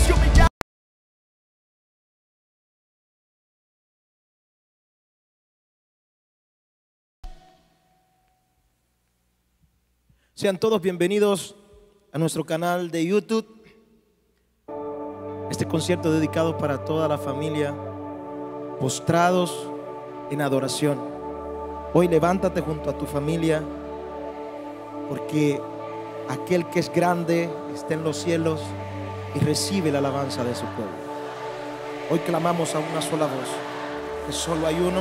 y humillados. Sean todos bienvenidos a nuestro canal de YouTube. Este concierto dedicado para toda la familia, postrados en adoración. Hoy levántate junto a tu familia, porque aquel que es grande está en los cielos y recibe la alabanza de su pueblo. Hoy clamamos a una sola voz, que solo hay uno.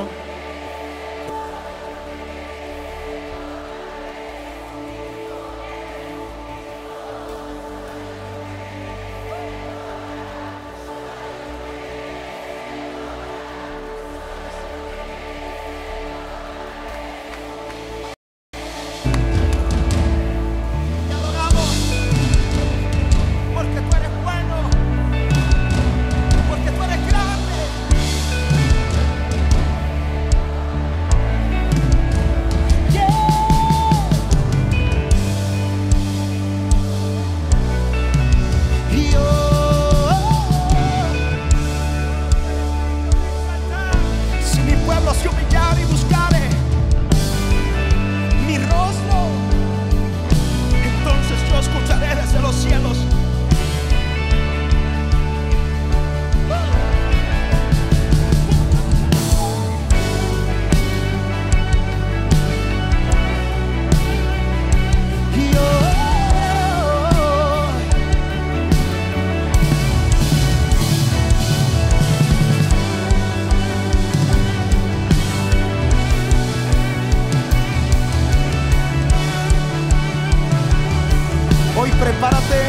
Hoy prepárate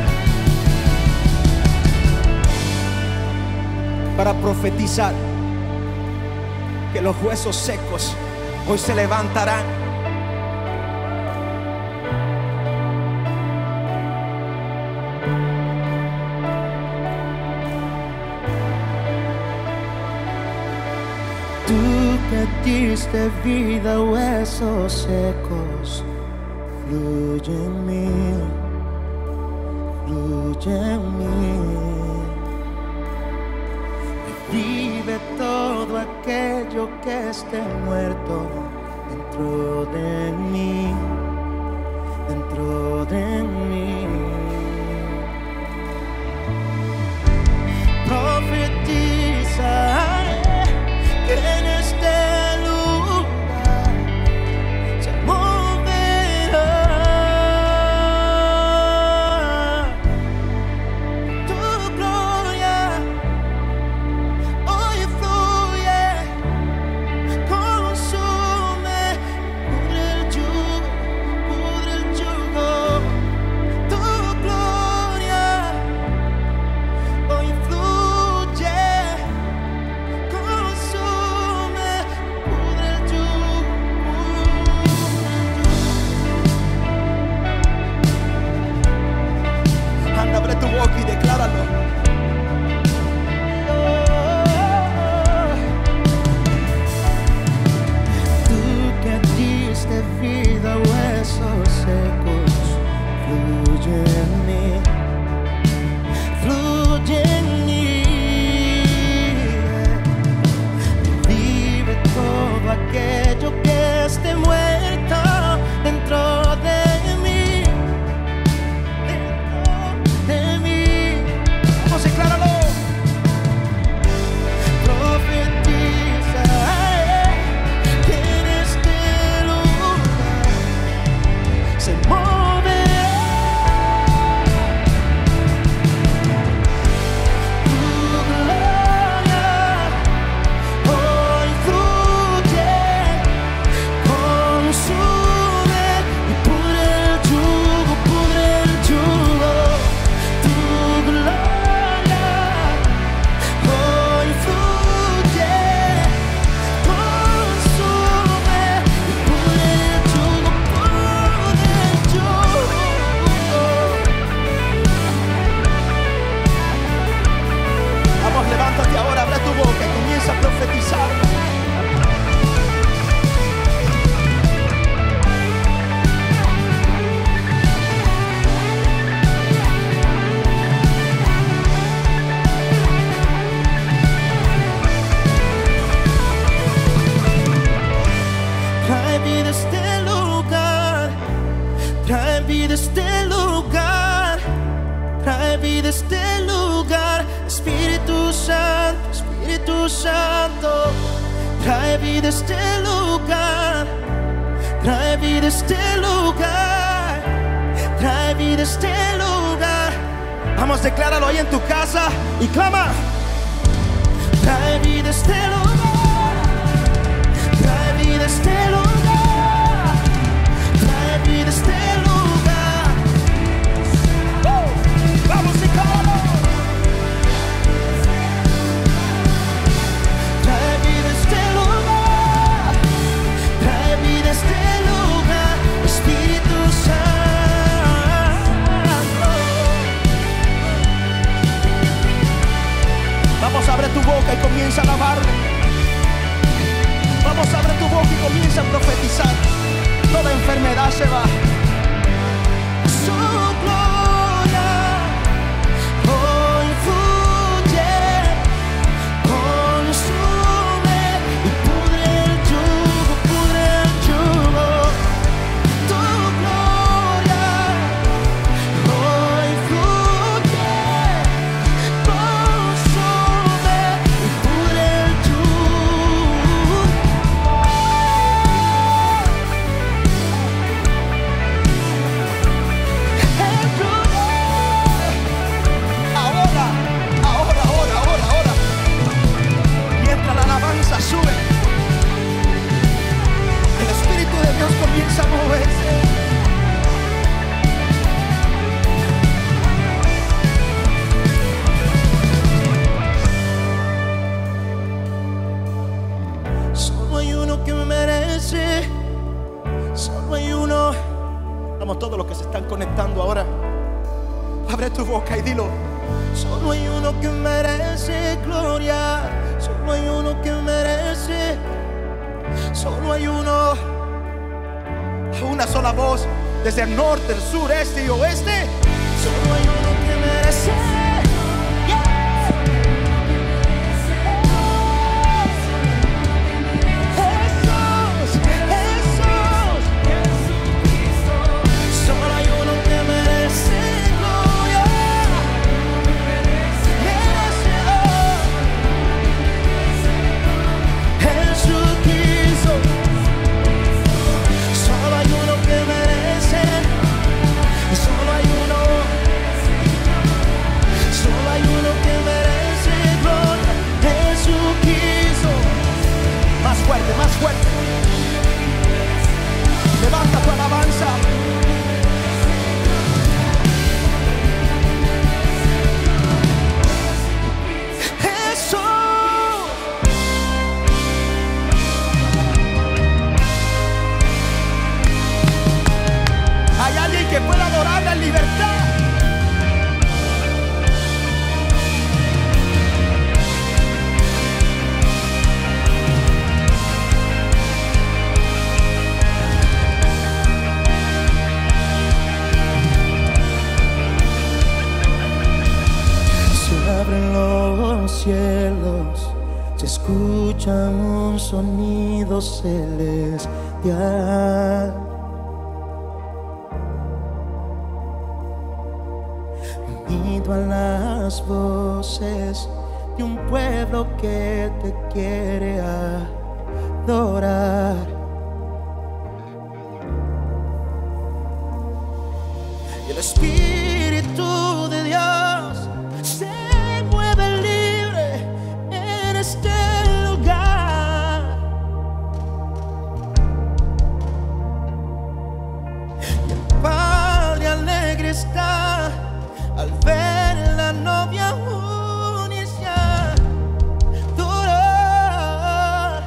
para profetizar que los huesos secos hoy se levantarán. Tú que diste vida a huesos secos, fluye en mí, fluye en mí. Revive todo aquello que esté muerto dentro de mí, dentro de mí. Profetiza que en este lugar se moverá tu gloria. Hoy fluye, consume, pudre el yugo, tu vida a este lugar. Espíritu Santo, Espíritu Santo, trae vida a este lugar. Trae vida a este lugar. Trae vida a este lugar. Vamos, decláralo ahí en tu casa y clama. Trae vida a este lugar. Trae vida a este lugar. Trae vida a este lugar. Vamos y cámalo. Trae vida a este lugar. Trae vida a este lugar. Espíritu Santo. Vamos, abre tu boca y comienza a alabarle. Vamos, abre tu boca y comienza a profetizar. Toda enfermedad se va. Su gloria hoy fluye, consume y pudre el yugo, pudre el yugo. Tu gloria hoy fluye, consume y pudre el yugo. Ahora. Mientras la alabanza sube, el Espíritu de Dios comienza a moverse. Solo hay uno que me merece. Solo hay uno. Vamos, todos los que se están conectando ahora, abre tu boca y dilo. Solo hay uno que merece gloria. Solo hay uno que merece. Solo hay uno. Una sola voz desde el norte, el sur, este y oeste. Solo hay uno que merece. Solo hay uno que merece gloria. Jesucristo. Solo hay uno que merece. Solo hay uno. Solo hay uno que merece gloria. Jesucristo. Más fuerte, más fuerte. Levanta tu alabanza. Jesús. Hay alguien que pueda adorarle en libertad. Se abren los cielos, se escucha un sonido celestial. Unido a las voces de un pueblo que te quiere adorar. Y el Espíritu de Dios se mueve libre en este lugar. Y el Padre alegre está al ver la novia unirse a adorar.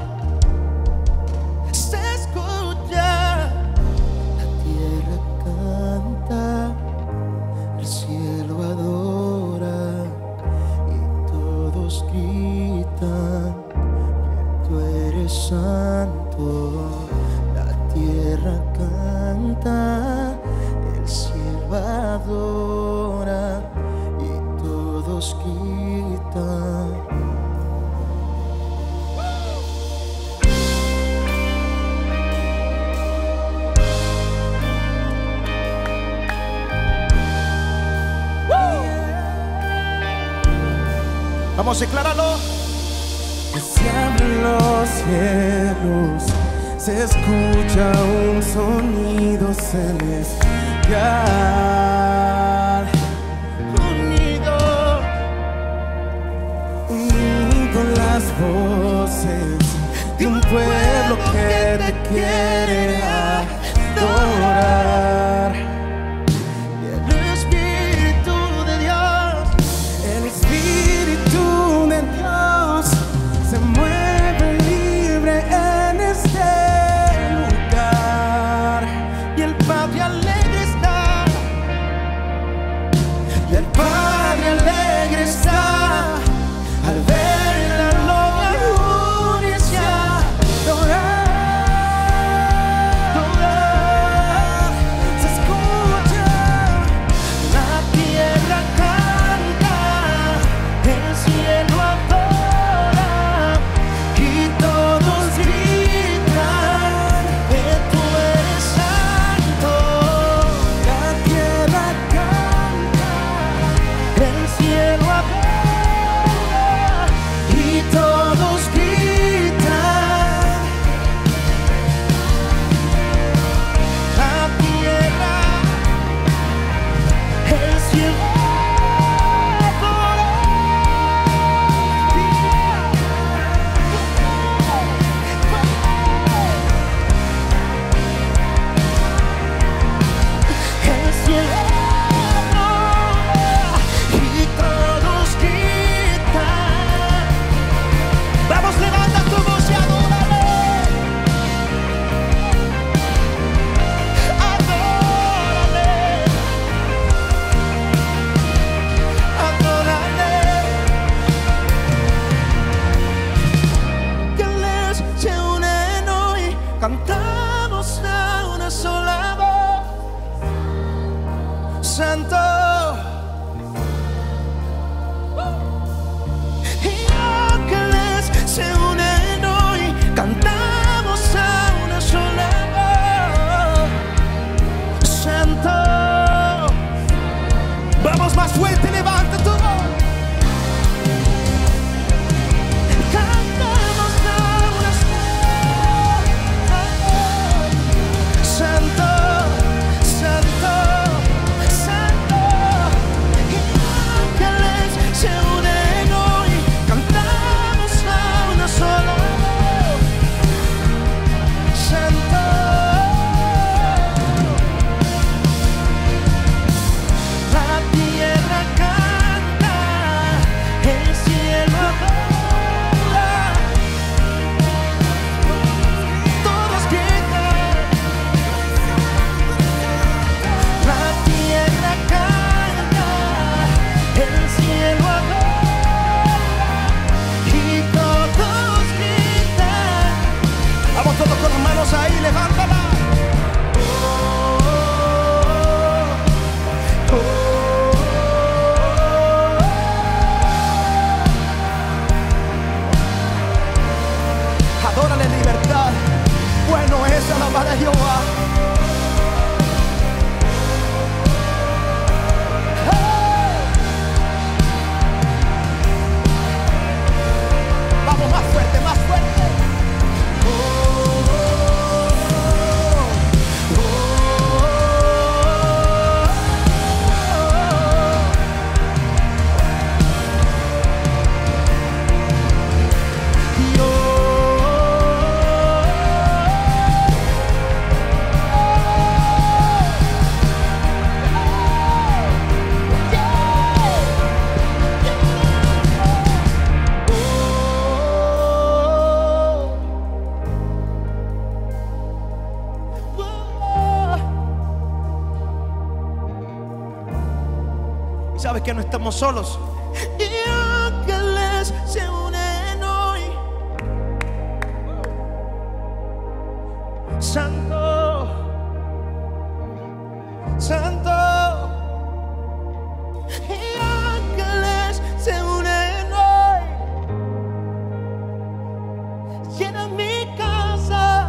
Se escucha, la tierra canta, el cielo adora y todos gritan que tú eres santo. La tierra canta, el cielo adora y todos gritan. Vamos, decláralo. Que se abren los cielos, se escucha un sonido celestial. Unido las voces de un pueblo que te quiere adorar. El Espíritu de Dios se mueve libre en este lugar. Y el Padre alegre está, y el Padre alegre está al ver la novia unirse a adorar. Se escucha, la tierra canta, el cielo adora, y todos gritan que tú eres santo. La tierra canta, el cielo adora, y todos gritan. La tierra, el cielo adora. El cielo adora, y todos gritan. Vamos, levanta tu voz y adórale. Adórale. Adórale. Que les se unen hoy, cantamos a una sola voz. Santo. Y ángeles se unen hoy, cantamos a una sola voz. Santo. Vamos, más fuerte, levanta tu voz. Cantamos a una sola voz. Santo, santo, santo. Y ángeles se unen hoy, cantamos a una sola voz. Santo. La tierra canta, el cielo adora, todos gritan. La tierra canta, el cielo adora, y todos gritan. Vamos todos con las manos ahí, levántala. Adórale en libertad. Bueno es alabar a Jehová. Vamos, más fuerte, más fuerte. Y sabes que no estamos solos. Y ángeles se unen hoy. Santo, santo. Y ángeles se unen hoy. Llenan mi casa.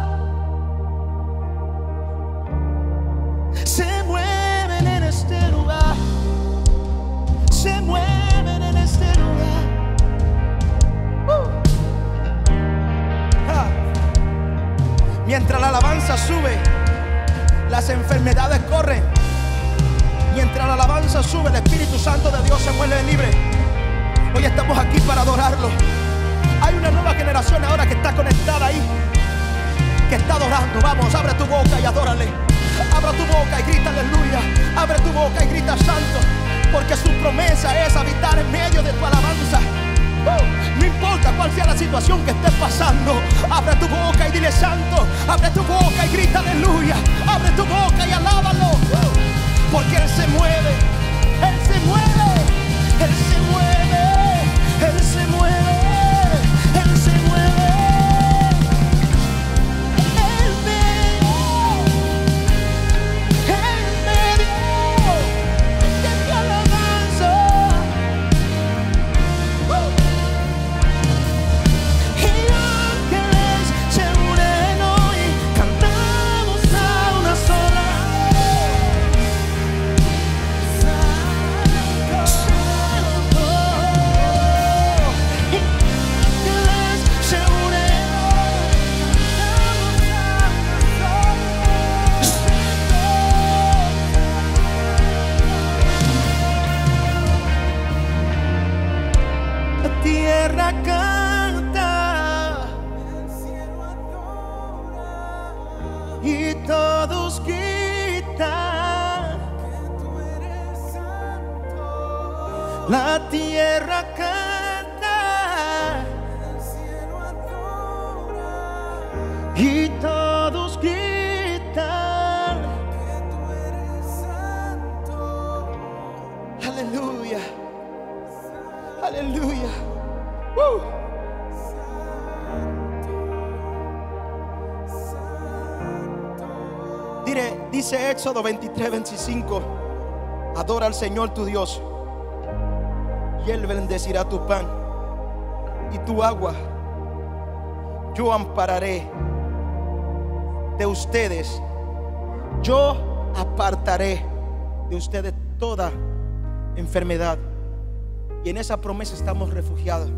Se mueven en este lugar. Se mueven en este lugar. alabanza sube, las enfermedades corren. Mientras la alabanza sube, el Espíritu Santo de Dios se vuelve libre. Hoy estamos aquí para adorarlo. Hay una nueva generación ahora que está conectada ahí, que está adorando. Vamos, abre tu boca y adórale. Abre tu boca y grita aleluya. Abre tu boca y grita santo, porque su promesa es habitar en medio de tu alabanza. No importa cuál sea la situación que estés pasando, abre tu boca y dile santo. Abre tu boca y grita aleluya. Abre tu boca y alábalo, porque Él se mueve. Él se mueve. Él se mueve. Él se mueve. Él se mueve. Él medio de tu alabanza. Y ángeles se unen hoy, cantamos a una sola. La tierra canta, el cielo adora, y todos gritan que tú eres santo. La tierra canta, el cielo adora, y todos gritan que tú eres santo. Aleluya. Aleluya. Dice Éxodo 23:25: adora al Señor tu Dios, y Él bendecirá tu pan y tu agua. Yo ampararé de ustedes, yo apartaré de ustedes toda enfermedad. Y en esa promesa estamos refugiados.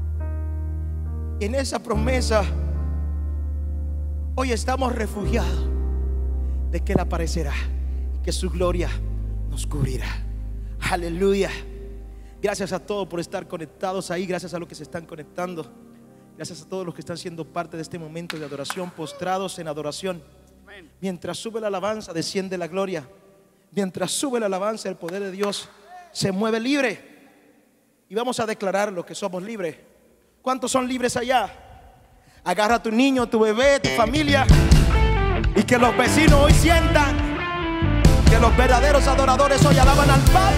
Y en esa promesa hoy estamos refugiados de que Él aparecerá y que su gloria nos cubrirá. Aleluya. Gracias a todos por estar conectados ahí. Gracias a los que se están conectando. Gracias a todos los que están siendo parte de este momento de adoración, postrados en adoración. Mientras sube la alabanza, desciende la gloria. Mientras sube la alabanza, el poder de Dios se mueve libre. Y vamos a declarar lo que somos libres. ¿Cuántos son libres allá? Agarra a tu niño, tu bebé, tu familia, y que los vecinos hoy sientan que los verdaderos adoradores hoy alaban al Padre.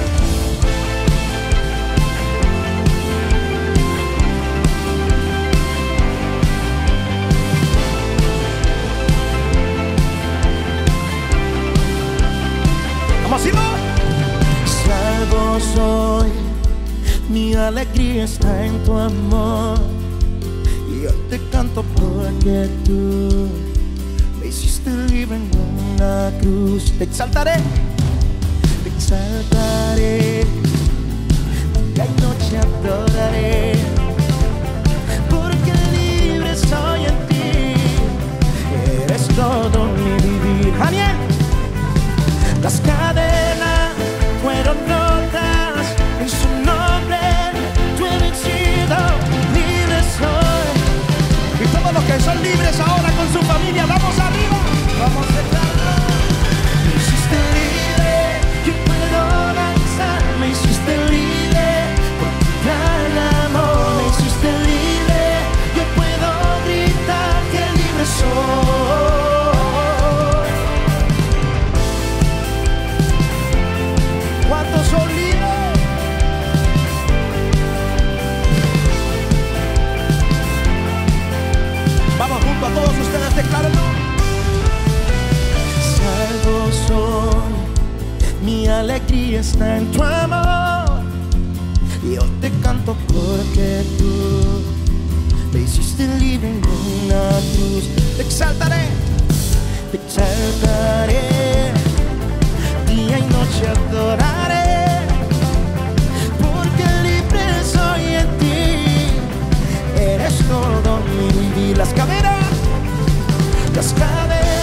Vamos a irlo. Salvo soy, mi alegría está en tu amor, y yo te canto porque tú me hiciste libre en una cruz. Te exaltaré, te exaltaré, día y noche adoraré, porque libre soy en ti, eres todo mi vivir. Daniel. Las cadenas fueron rotas en su nombre, tú he vencido, libre soy. Y todos los que son libres ahora con su familia, vamos arriba. Vamos a cantar. Me hiciste libre, yo puedo danzar. Me hiciste libre por tu gran amor. Me hiciste libre, yo puedo gritar que libre soy. ¿Cuántos son libres? Vamos junto a todos ustedes, declárenlo. Salvo soy, mi alegría está en tu amor, y yo te canto porque tú me hiciste libre en una cruz. Te exaltaré, te exaltaré, día y noche adoraré, porque libre soy en ti, eres todo mi vivir. las cadenas las cadenas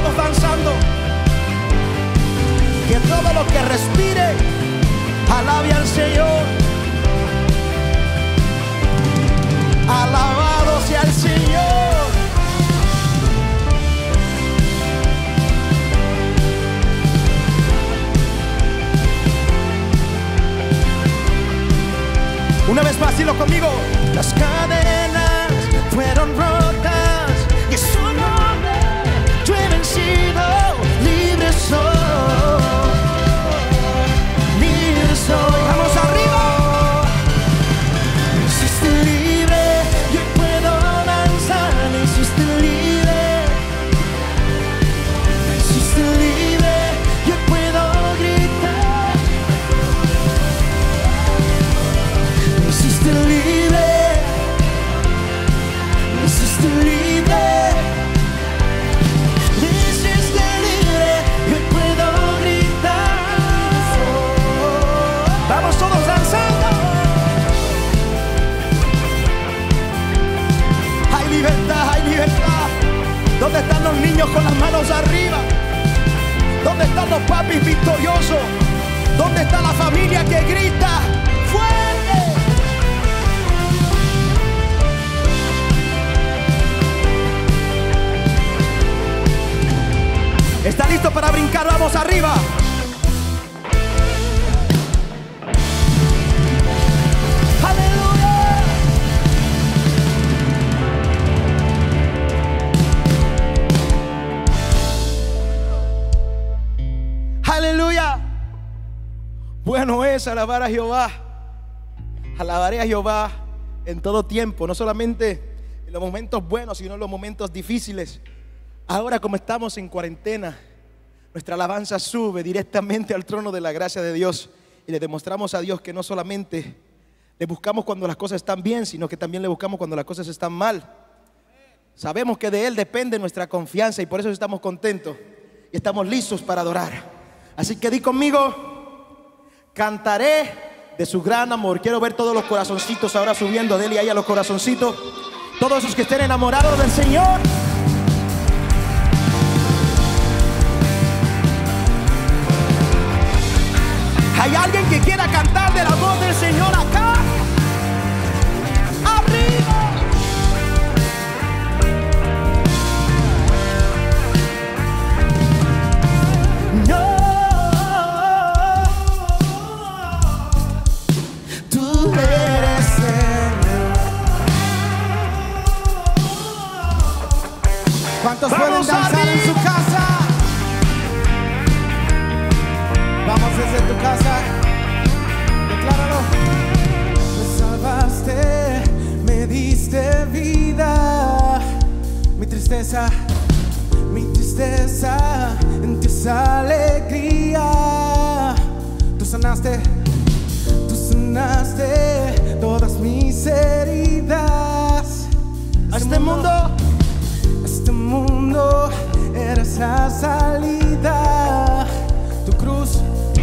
todos danzando. Que todo lo que respire alabe al Señor. Alabado sea el Señor. Una vez más, dilo conmigo. Las cadenas fueron rotas y su nombre yo he vencido. Libre soy, libre soy. Vamos arriba. Me hiciste libre, yo puedo danzar. Me hiciste libre, me hiciste libre, yo puedo gritar. Me hiciste libre, me hiciste libre, me hiciste libre, yo puedo gritar. Vamos todos danzando. Hay libertad, hay libertad. ¿Dónde están los niños con las manos arriba? ¿Dónde están los papis victoriosos? ¿Dónde está la familia que grita fuerte? ¿Está listo para brincar? Vamos arriba. ¡Aleluya! ¡Aleluya! Bueno es alabar a Jehová. Alabaré a Jehová en todo tiempo, no solamente en los momentos buenos, sino en los momentos difíciles. Ahora, como estamos en cuarentena, nuestra alabanza sube directamente al trono de la gracia de Dios y le demostramos a Dios que no solamente le buscamos cuando las cosas están bien, sino que también le buscamos cuando las cosas están mal. Sabemos que de Él depende nuestra confianza y por eso estamos contentos y estamos listos para adorar. Así que di conmigo: cantaré de su gran amor. Quiero ver todos los corazoncitos ahora subiendo. Dele ahí a los corazoncitos. Todos los que estén enamorados del Señor. ¿Hay alguien que quiera cantar del amor del Señor acá? ¡Arriba! No, tú eres Señor. ¿Cuántos pueden danzar en su casa? Vamos desde tu casa, decláralo. Me salvaste, me diste vida. Mi tristeza en ti es alegría. Tú sanaste todas mis heridas. A este mundo eres la salida. Tu cruz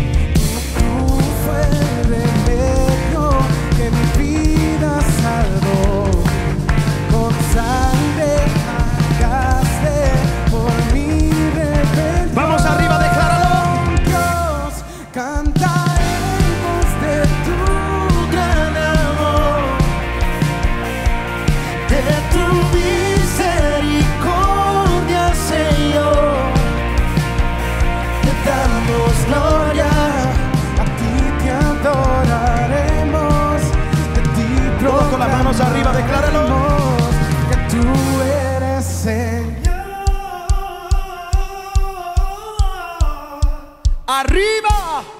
fue el remedio que mi vida salvó. Con sangre pagaste por mi rebelión. Vamos arriba, decláralo. Dios, cantaremos de tu gran amor, de tu misericordia, Señor. Te damos gloria. Adoraremos, de ti todos con las manos arriba, decláralo. Que tú eres Señor. ¡Arriba!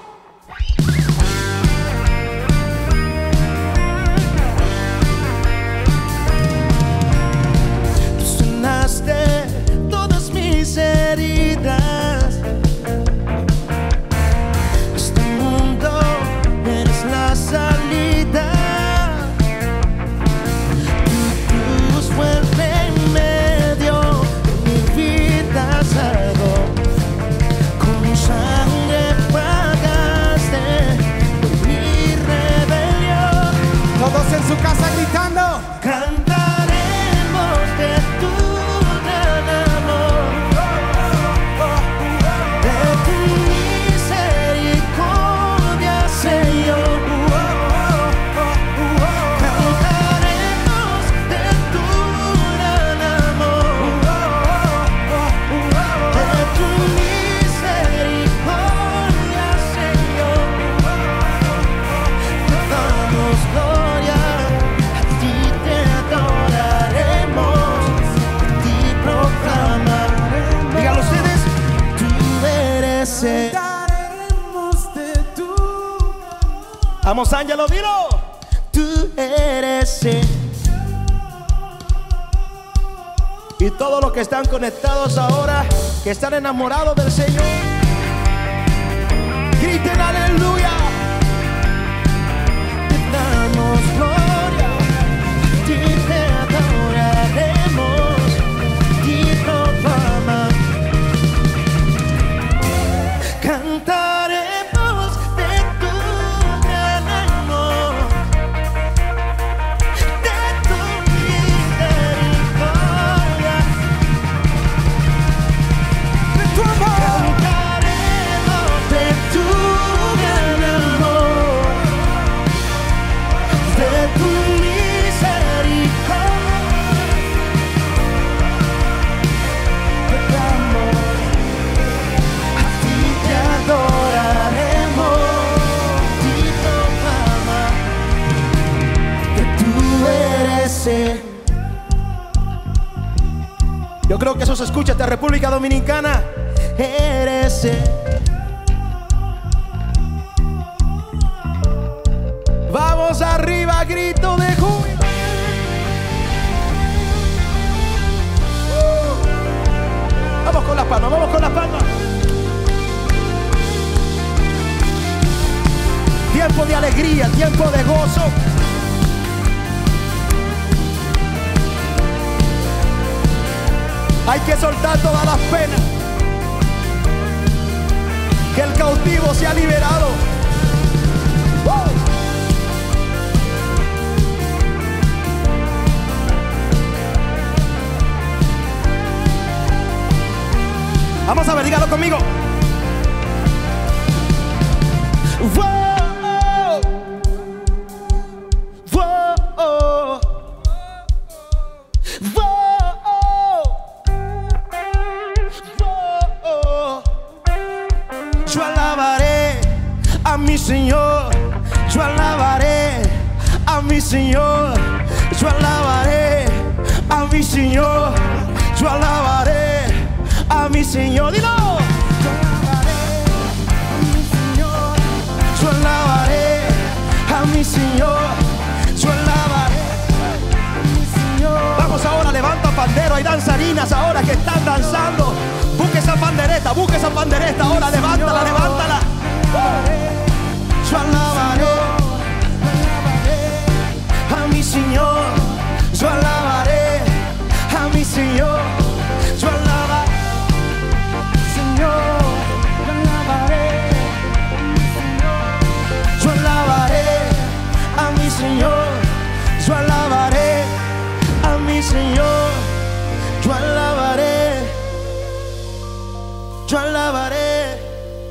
Tú sanaste todas mis heridas. La salida, tu cruz fue el remedio que mi vida salvó. Con sangre pagaste por mi rebelión. Todos en su casa gritando. Cantaremos de tu gran amor, Vamos, Ángelo, dilo. Tú eres el. Y todos los que están conectados ahora, que están enamorados del Señor, griten aleluya. Te damos gloria, te adoraremos, te proclamamos. Cantaremos de tu gran amor, de tu misericordia, de tu amor. Cantaremos de tu gran amor, de tu misericordia, de tu amor. A ti te adoraremos, ti proclamamos que tú eres el. Yo creo que eso se escucha desde República Dominicana. Eres el. Vamos arriba, grito de júbilo. Vamos con las palmas, vamos con las palmas. Tiempo de alegría, tiempo de gozo. Hay que soltar todas las penas. Que el cautivo sea liberado. Vamos a ver, dígalo conmigo. Whoa, whoa, whoa. Yo alabaré a mi Señor, yo alabaré a mi Señor, yo alabaré a mi Señor, yo alabaré a mi Señor. Dilo. Yo alabaré a mi Señor, yo alabaré a mi Señor. Vamos ahora, levanta pandero. Hay danzarinas ahora que están danzando. Busque esa pandereta ahora, levántala, levántala. Yo alabaré a mi Señor, yo alabaré a mi Señor, yo alabaré, Señor, yo alabaré, yo alabaré a mi Señor, yo alabaré a mi Señor, yo alabaré, yo alabaré.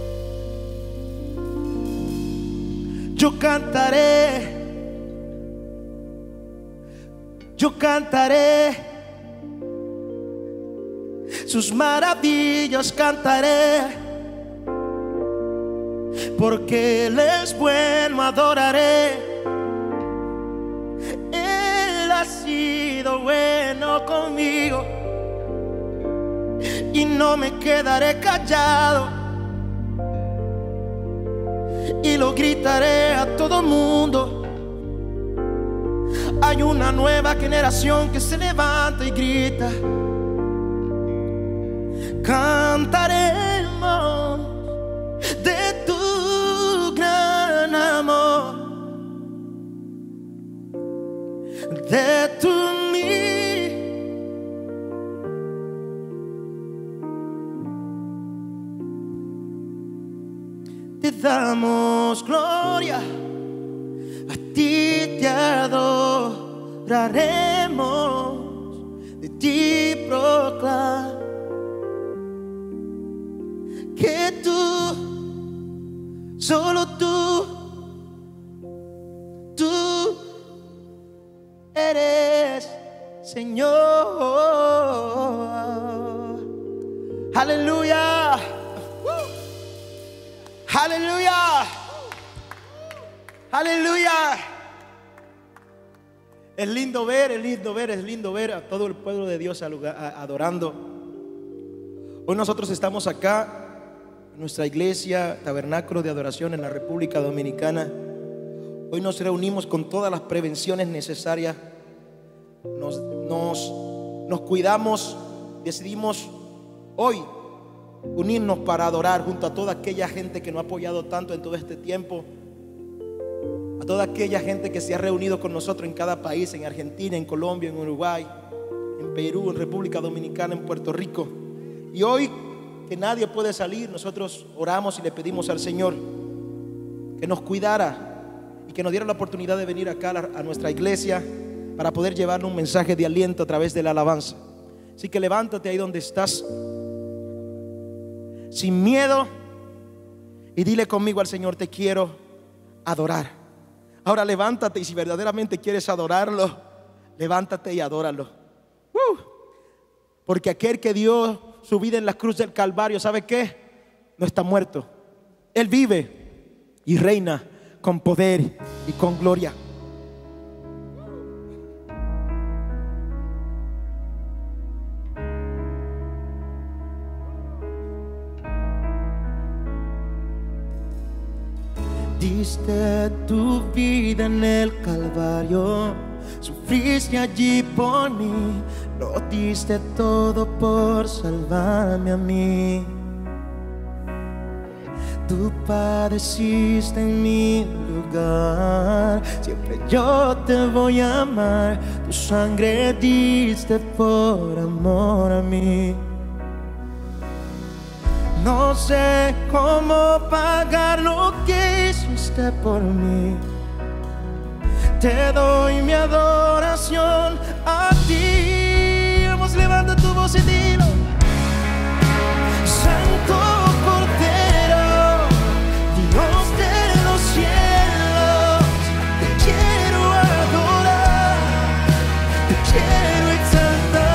Yo cantaré, yo cantaré, sus maravillas cantaré, porque Él es bueno, adoraré. Él ha sido bueno conmigo y no me quedaré callado. Y lo gritaré a todo mundo. Hay una nueva generación que se levanta y grita. Cantaremos de tu gran amor, de tu te damos gloria, a ti te adoraremos, de ti proclamamos que tú, solo tú eres Señor. Aleluya. Aleluya. Aleluya. Es lindo ver a todo el pueblo de Dios adorando. Hoy nosotros estamos acá en nuestra iglesia, Tabernáculo de Adoración en la República Dominicana. Hoy nos reunimos con todas las prevenciones necesarias. Nos cuidamos, decidimos hoy unirnos para adorar junto a toda aquella gente que nos ha apoyado tanto en todo este tiempo, a toda aquella gente que se ha reunido con nosotros en cada país, en Argentina, en Colombia, en Uruguay, en Perú, en República Dominicana, en Puerto Rico. Y hoy que nadie puede salir, nosotros oramos y le pedimos al Señor que nos cuidara y que nos diera la oportunidad de venir acá a nuestra iglesia para poder llevarle un mensaje de aliento a través de la alabanza. Así que levántate ahí donde estás, sin miedo, y dile conmigo al Señor: te quiero adorar. Ahora levántate, y si verdaderamente quieres adorarlo, levántate y adóralo. Porque aquel que dio su vida en la cruz del Calvario, ¿sabe qué? No está muerto. Él vive y reina con poder y con gloria. Diste tu vida en el Calvario, sufriste allí por mí, lo diste todo por salvarme a mí. Tú padeciste en mi lugar, siempre yo te voy a amar. Tu sangre diste por amor a mí. No sé cómo pagar lo que hiciste por mí. Te doy mi adoración a ti. Vamos, levanta tu voz y dilo: Santo Cordero, Dios de los cielos, te quiero adorar, te quiero exaltar.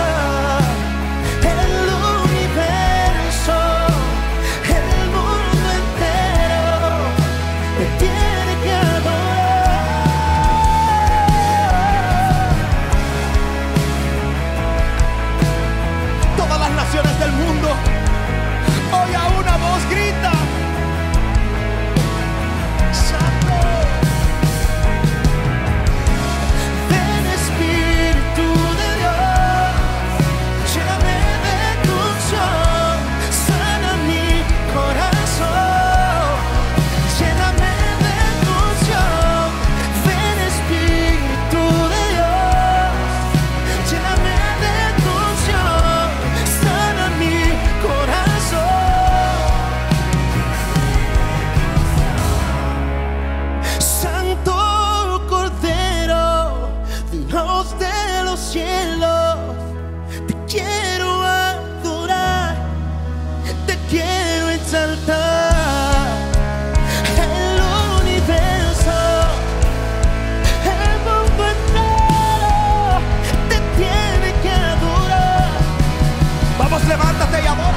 Del mundo, hoy a una voz grita: Santo. Ven Espíritu de Dios, lléname de tu unción, sana mi corazón, lléname de tu unción. Ven Espíritu de Dios, lléname de tu unción, mi corazón. Santo Cordero, Dios de los cielos, te quiero adorar, te quiero exaltar. El universo, el mundo entero te tiene que adorar. Vamos, levántate y adora.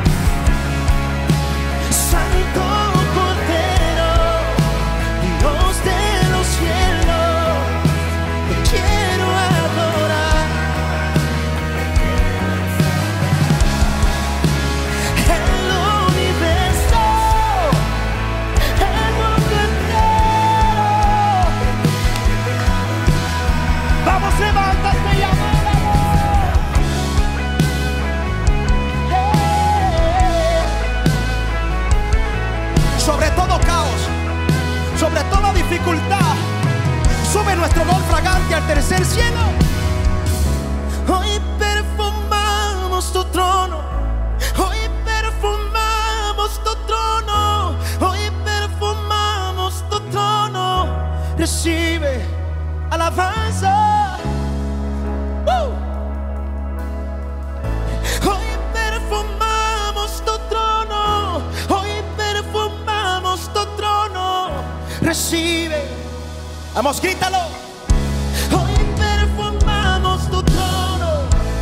Santo Cordero, Dios de los cielos, te quiero adorar. El universo, el mundo entero. Vamos, levántate y adora. Sobre todo caos, sobre toda dificultad, sube nuestro olor fragante al tercer cielo. Hoy perfumamos tu trono, hoy perfumamos tu trono, hoy perfumamos tu trono. Recibe alabanza. Hoy perfumamos tu trono, hoy perfumamos tu trono. Recibe, vamos, grítalo. hoy perfumamos tu trono,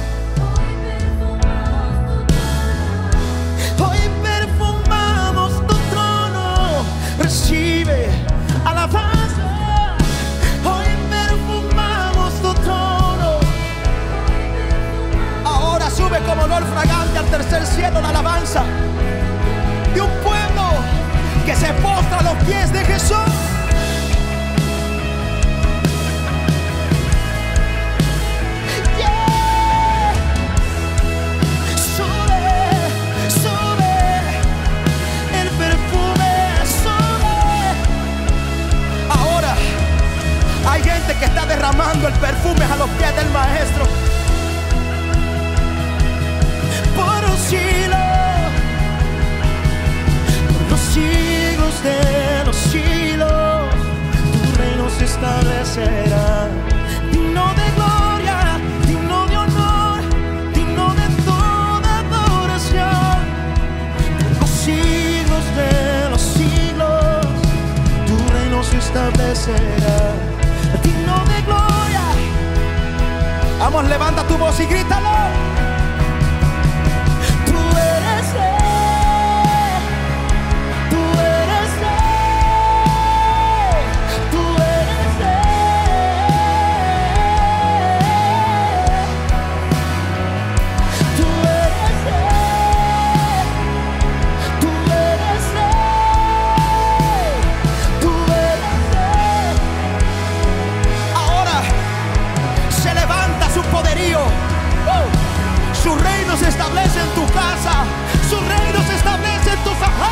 hoy perfumamos tu trono. Recibe alabanza. Hoy perfumamos tu trono. Ahora sube como olor fragante al tercer cielo la alabanza de un pueblo que se postra a los pies de Jesús. derramando el perfume a los pies del Maestro. Por los siglos de los siglos, tu reino se establecerá. Digno de gloria, digno de honor, digno de toda adoración. Por los siglos de los siglos, tu reino se establecerá. Digno de gloria. Vamos, levanta tu voz y grítalo. Su reino se establece en tu casa. Su reino se establece en tu familia.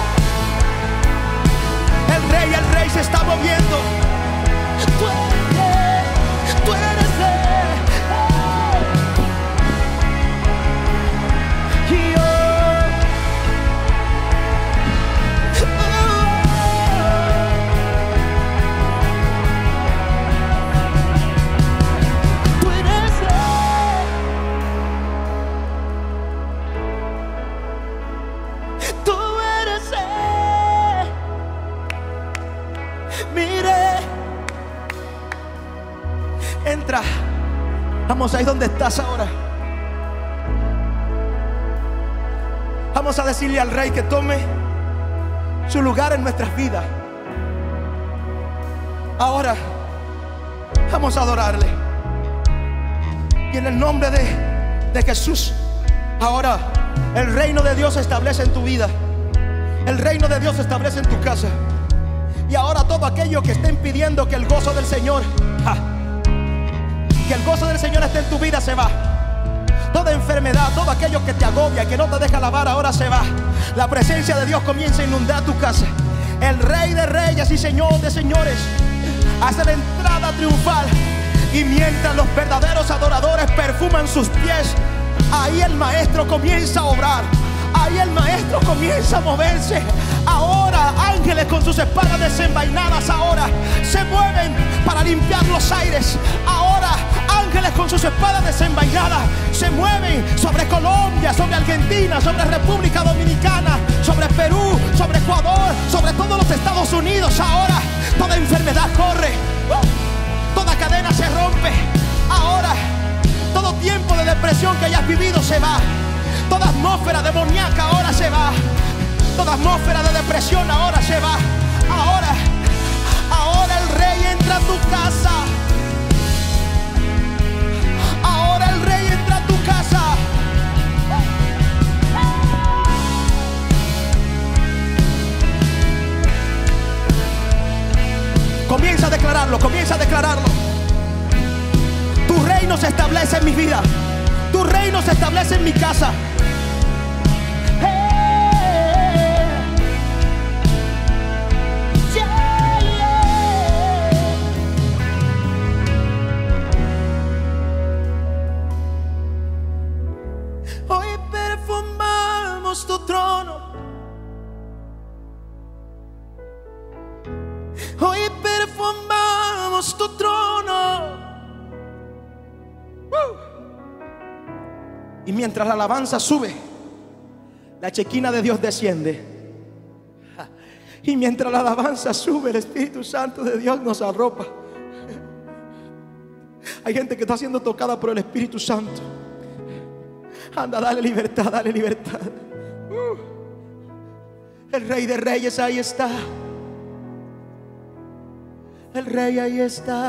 El rey se está moviendo. Tú eres rey. Y yo. Tú eres rey. Tú eres rey. Mire, entra. Vamos ahí donde estás ahora. Vamos a decirle al Rey que tome su lugar en nuestras vidas. Ahora vamos a adorarle. Y en el nombre de Jesús, ahora el reino de Dios se establece en tu vida. El reino de Dios se establece en tu casa. Y ahora todo aquello que esté impidiendo que el gozo del Señor, que el gozo del Señor esté en tu vida, se va. Toda enfermedad, todo aquello que te agobia, que no te deja alabar, ahora se va. La presencia de Dios comienza a inundar tu casa. El Rey de Reyes y Señor de Señores hace la entrada triunfal. Y mientras los verdaderos adoradores perfuman sus pies, ahí el Maestro comienza a obrar. Ahí el Maestro comienza a moverse. Ahora ángeles con sus espadas desenvainadas ahora se mueven para limpiar los aires. Ahora ángeles con sus espadas desenvainadas se mueven sobre Colombia, sobre Argentina, sobre República Dominicana, sobre Perú, sobre Ecuador, sobre todos los Estados Unidos. Ahora toda enfermedad corre, toda cadena se rompe. Ahora todo tiempo de depresión que hayas vivido se va. Toda atmósfera demoníaca ahora se va. Toda atmósfera de depresión ahora se va. Ahora el Rey entra a tu casa. Ahora el Rey entra a tu casa. Comienza a declararlo, comienza a declararlo. Tu reino se establece en mi vida. Tu reino se establece en mi casa. Hoy perfumamos tu trono. Hoy perfumamos tu trono. Y mientras la alabanza sube, la chequina de Dios desciende. Y mientras la alabanza sube, el Espíritu Santo de Dios nos arropa. Hay gente que está siendo tocada por el Espíritu Santo. Anda, dale libertad, dale libertad. El Rey de Reyes ahí está. El Rey ahí está.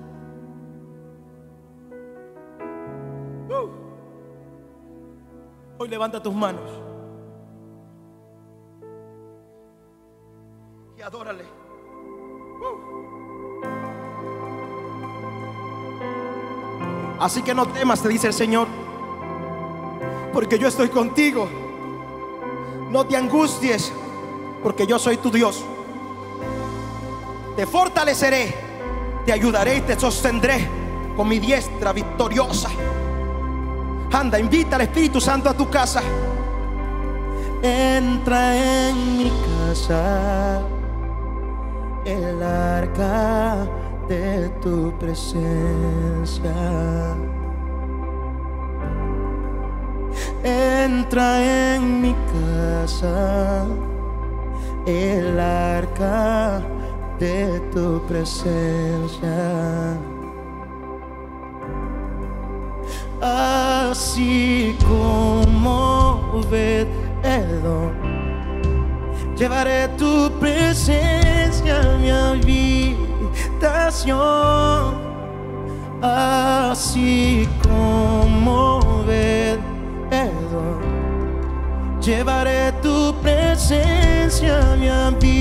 Hoy levanta tus manos y adórale. Así que no temas, te dice el Señor, porque yo estoy contigo. No te angusties, porque yo soy tu Dios. Te fortaleceré Te ayudaré y te sostendré con mi diestra victoriosa. Anda, invita al Espíritu Santo a tu casa. Entra en mi casa, el arca de tu presencia. Entra en mi casa, el arca de tu presencia. Así como Obed-Edom, llevaré tu presencia a mi habitación. Así como Obed-Edom, llevaré tu presencia a mi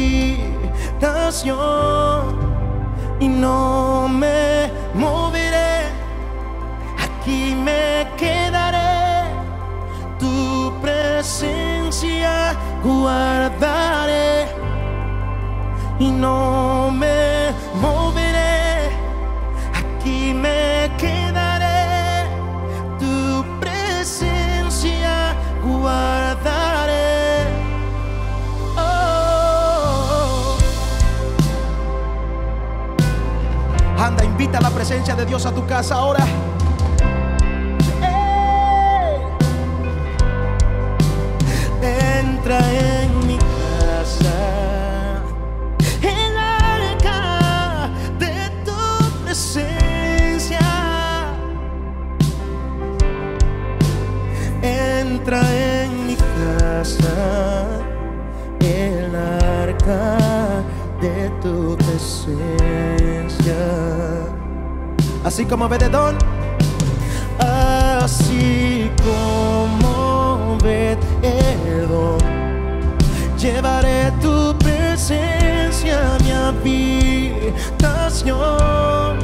habitación y no me moveré. Aquí me quedaré, tu presencia guardaré y no me moveré. Aquí me quedaré, tu presencia guardaré. Oh. Anda, invita la presencia de Dios a tu casa ahora. Entra en mi casa, el arca de tu presencia. Entra en mi casa, el arca de tu presencia. Así como Obed-Edom, así como Obed-Edom, llevaré tu presencia a mi habitación.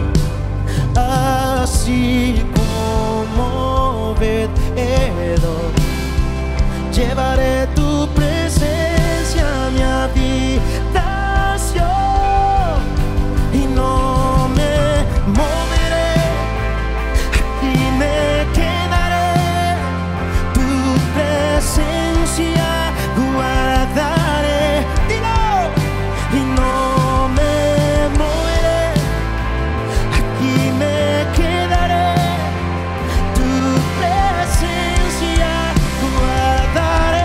Así como Obed-Edom, llevaré tu presencia a mi habitación y no me moveré. Aquí me quedaré, tu presencia guardaré. Dilo. Y no me moveré. Aquí me quedaré, tu presencia guardaré.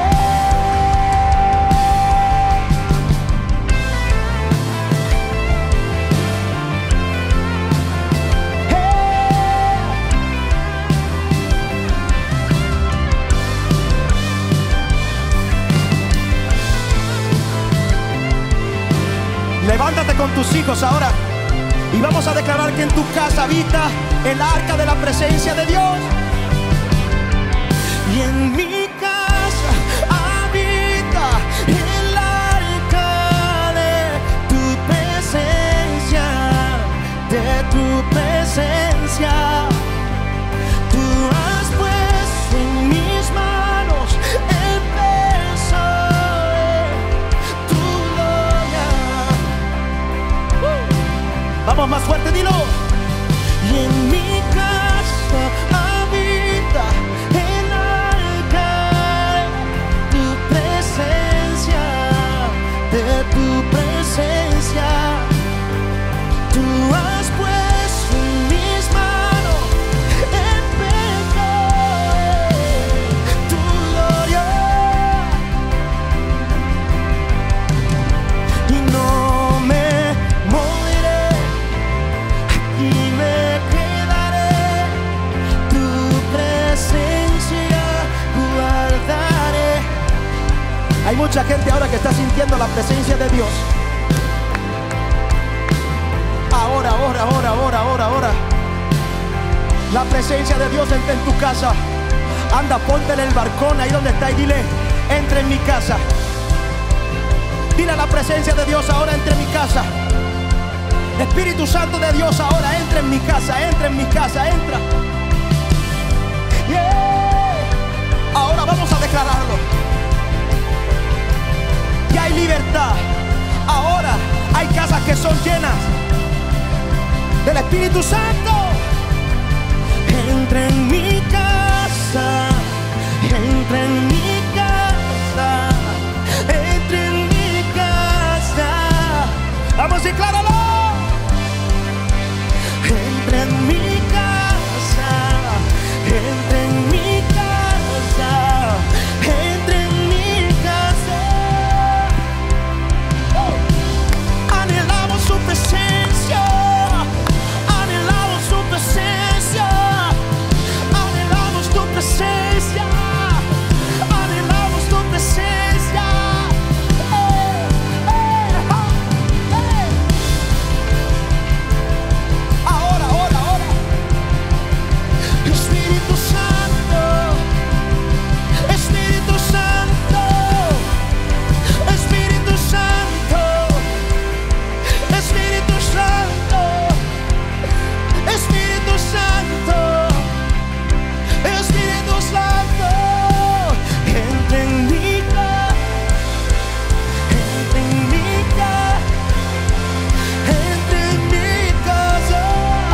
levántate con tus hijos ahora y vamos a declarar que en tu casa habita el arca de la presencia de Dios. Y en mi casa habita el arca de tu presencia, de tu presencia. Tú has puesto en mis manos el peso de tu gloria. Vamos más fuerte, dilo. Y en mi casa habita el arca de tu presencia, de tu presencia. Tú has puesto en mis manos el peso de tu gloria. Y no me moveré, aquí me quedaré, tu presencia guardaré. Hay mucha gente ahora que está sintiendo la presencia de Dios. Ahora. La presencia de Dios entra en tu casa. Anda, ponte en el balcón ahí donde está y dile: entra en mi casa. Dile a la presencia de Dios ahora: entra en mi casa. Espíritu Santo de Dios ahora entra en mi casa, entra en mi casa, entra. Yeah. Ahora vamos a declararlo. Ya hay libertad. Ahora hay casas que son llenas. del Espíritu Santo. Entra en mi casa, entra en mi casa, entra en mi casa. Vamos, decláralo. Entra en mi casa, entra en mi casa, entra en mi casa. Anhelamos su presencia, anhelamos su presencia, anhelamos tu presencia, anhelamos tu presencia. Ahora, ahora, ahora. Espíritu Santo, Espíritu Santo, Espíritu Santo, Espíritu Santo, Espíritu Santo, Espíritu Santo. Entra en mi casa, entra en mi casa, entra en mi casa.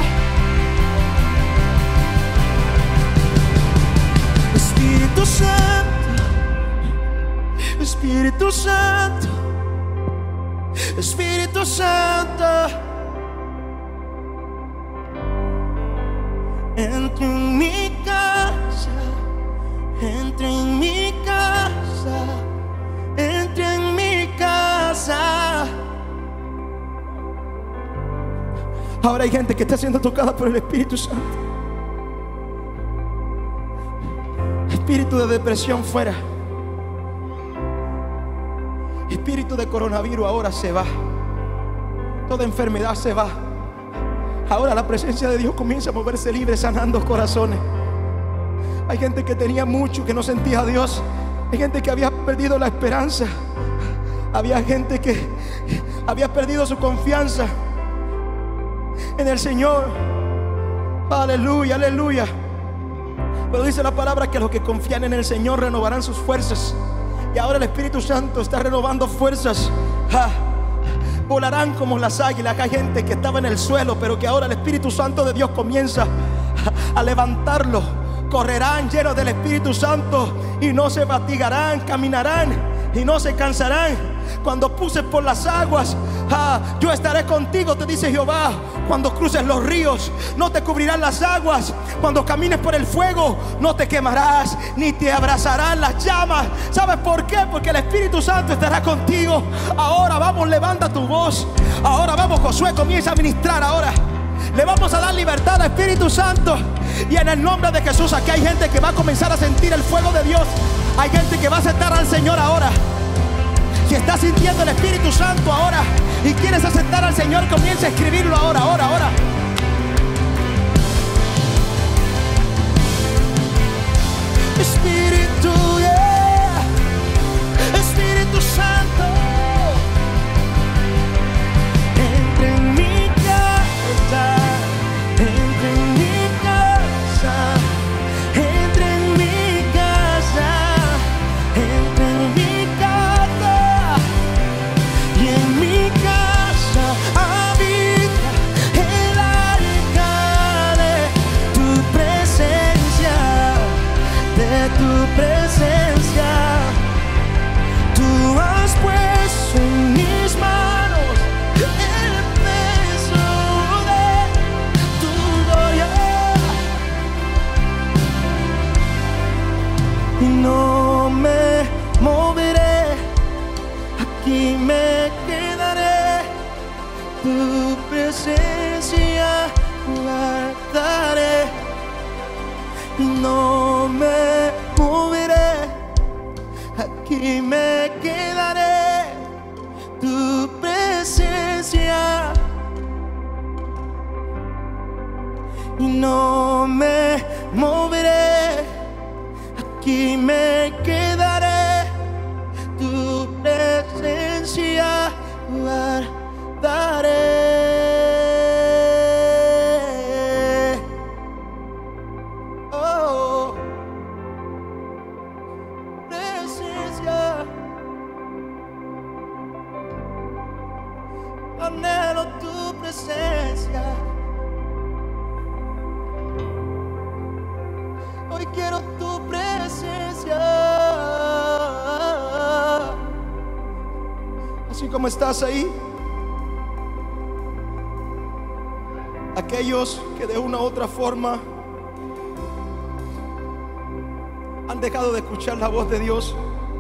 Espíritu Santo, Espíritu Santo, Espíritu Santo. Entra en mi casa, entra en mi casa, entra en mi casa. Ahora hay gente que está siendo tocada por el Espíritu Santo. Espíritu de depresión fuera. Espíritu de coronavirus ahora se va. Toda enfermedad se va. Ahora la presencia de Dios comienza a moverse libre, sanando corazones. Hay gente que tenía mucho, que no sentía a Dios. Hay gente que había perdido la esperanza. Había gente que había perdido su confianza en el Señor. Aleluya, aleluya. Pero dice la palabra que los que confían en el Señor renovarán sus fuerzas. Y ahora el Espíritu Santo está renovando fuerzas. Volarán como las águilas. Hay gente que estaba en el suelo, pero que ahora el Espíritu Santo de Dios comienza a levantarlo. Correrán llenos del Espíritu Santo y no se fatigarán. Caminarán y no se cansarán. Cuando cruces por las aguas, yo estaré contigo, te dice Jehová. Cuando cruces los ríos, no te cubrirán las aguas. Cuando camines por el fuego, no te quemarás, ni te abrazarán las llamas. ¿Sabes por qué? Porque el Espíritu Santo estará contigo. Ahora vamos, levanta tu voz. Ahora vamos, Josué, comienza a ministrar ahora. Le vamos a dar libertad al Espíritu Santo. Y en el nombre de Jesús, aquí hay gente que va a comenzar a sentir el fuego de Dios. Hay gente que va a aceptar al Señor ahora. Si estás sintiendo el Espíritu Santo ahora y quieres aceptar al Señor, comienza a escribirlo ahora, ahora, ahora. Espíritu, yeah. Espíritu Santo, entra en mi casa, entra en mi casa, entra en mi casa, entra en mi casa, y en mi casa habita el arca de tu presencia, de tu presencia. Tú has puesto en mis manos el peso de tu gloria, y no me moveré, aquí me quedaré, tu presencia guardaré. No me moveré, aquí me quedaré, tu presencia. Y no me moveré, aquí me quedaré, tu presencia guardaré. Anhelo tu presencia, quiero tu presencia. Así como estás ahí, aquellos que de una u otra forma han dejado de escuchar la voz de Dios,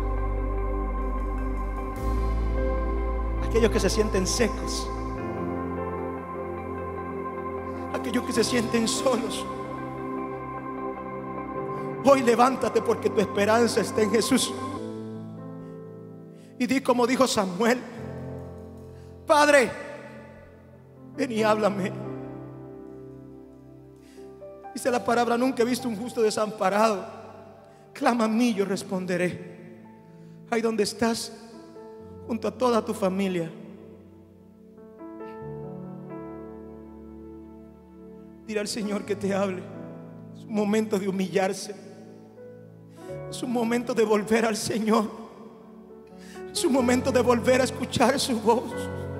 aquellos que se sienten secos, aquellos que se sienten solos, hoy levántate, porque tu esperanza está en Jesús. Y di como dijo Samuel: Padre, ven y háblame. Dice la palabra: nunca he visto un justo desamparado, clama a mí, yo responderé. Ahí donde estás, junto a toda tu familia, dile al Señor que te hable. Es un momento de humillarse, es un momento de volver al Señor, es un momento de volver a escuchar su voz.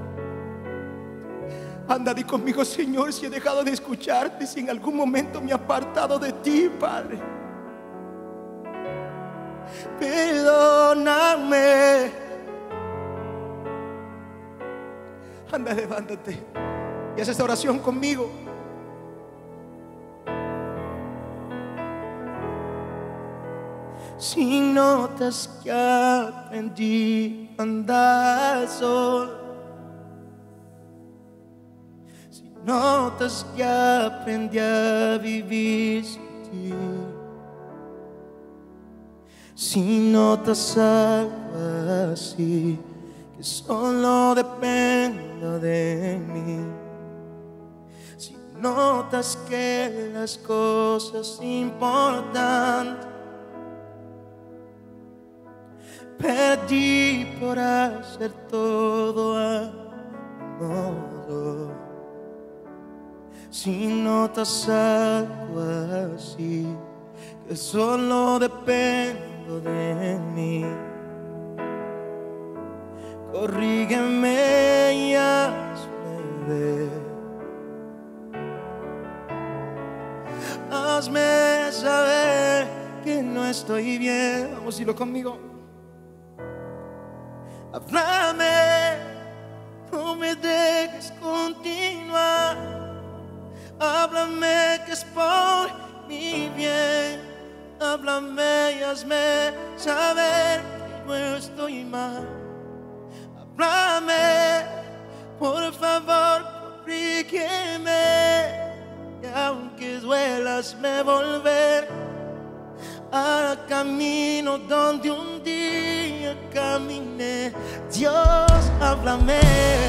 Anda, di conmigo: Señor, si he dejado de escucharte, si en algún momento me he apartado de ti, Padre, perdóname. Anda, levántate y haz esta oración conmigo. Si notas que aprendí a andar solo, si notas que aprendí a vivir sin ti, si notas algo así, que solo dependo de mí, si notas que las cosas importantes perdí por hacer todo a mi modo, si notas algo así, que solo dependo de mí, corrígeme y hazme ver, hazme saber que no estoy bien. Vamos a decirlo conmigo. Háblame, no me dejes continuar. Háblame que es por mi bien. Háblame y hazme saber que no estoy mal. Háblame, por favor, corrígeme. Y aunque duela, hazme volver al camino donde un día caminé. Dios, háblame.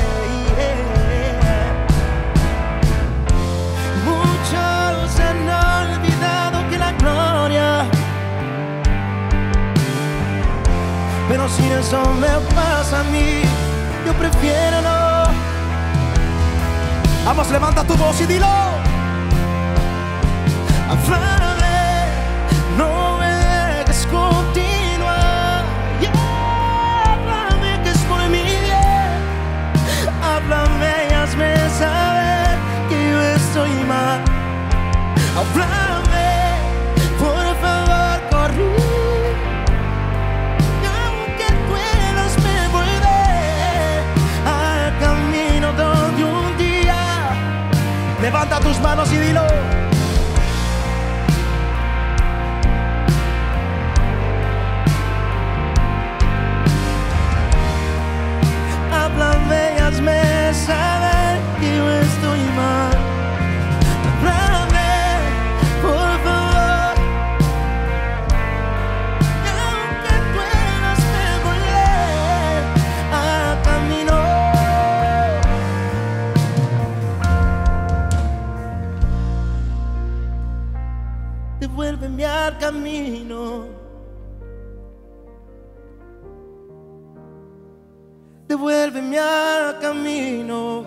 Muchos han olvidado que la gloria, pero si eso me pasa a mí, yo prefiero no. Vamos, levanta tu voz y dilo. Háblame, no me dejes continuar. Háblame que es por mi bien. Háblame y hazme saber que yo estoy mal. Háblame, por favor, corrí. Y aunque puedas me volver al camino donde un día. Levanta tus manos y dilo. Háblame y hazme saber que yo estoy mal. Háblame, por favor. Y aunque puedas me volver al camino. Devuélveme al camino. Devuélveme al camino.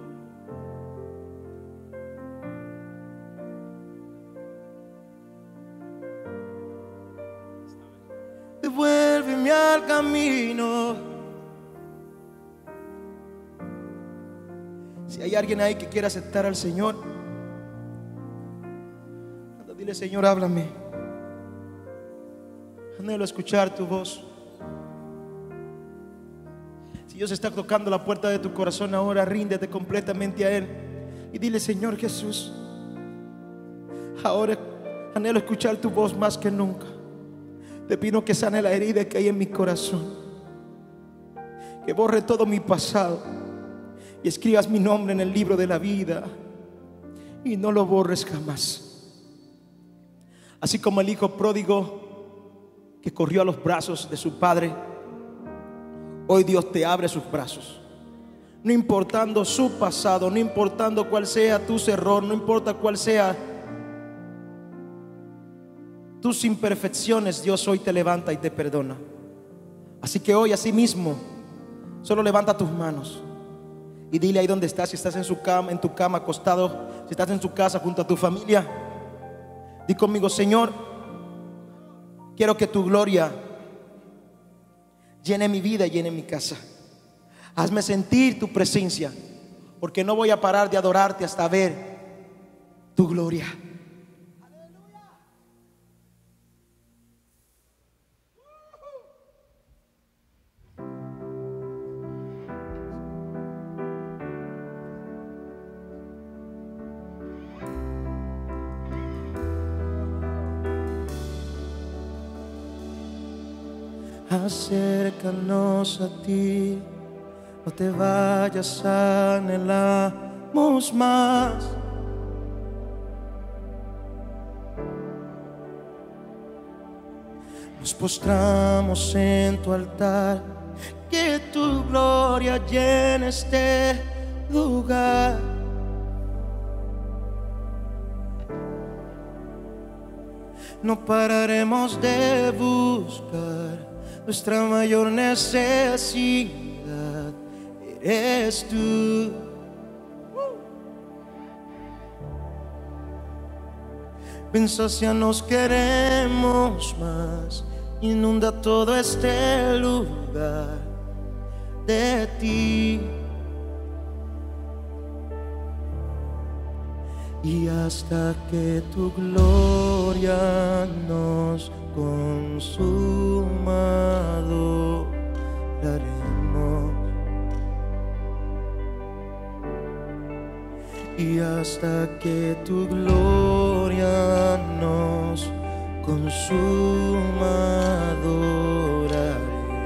Devuélveme al camino. Si hay alguien ahí que quiera aceptar al Señor, dile: Señor, háblame. Anhelo escuchar tu voz. Si Dios está tocando la puerta de tu corazón ahora, ríndete completamente a Él y dile: Señor Jesús, ahora anhelo escuchar tu voz más que nunca. Te pido que sane la herida que hay en mi corazón, que borre todo mi pasado y escribas mi nombre en el libro de la vida y no lo borres jamás. Así como el hijo pródigo que corrió a los brazos de su padre, hoy Dios te abre sus brazos. No importando su pasado, no importando cuál sea tu error, no importa cuál sea tus imperfecciones, Dios hoy te levanta y te perdona. Así que hoy, así mismo, solo levanta tus manos y dile ahí donde estás. Si estás en su cama, en tu cama acostado, si estás en tu casa junto a tu familia, di conmigo: Señor, quiero que tu gloria llene mi vida y llene mi casa. Hazme sentir tu presencia, porque no voy a parar de adorarte hasta ver tu gloria. Acércanos a ti, no te vayas, anhelamos más. Nos postramos en tu altar, que tu gloria llene este lugar. No pararemos de buscar. Nuestra mayor necesidad eres tú. Ven, sácianos, queremos más. Inunda todo este lugar de ti. Y hasta que tu gloria nos consuma, adoraremos. Y hasta que tu gloria nos consuma, adoraremos.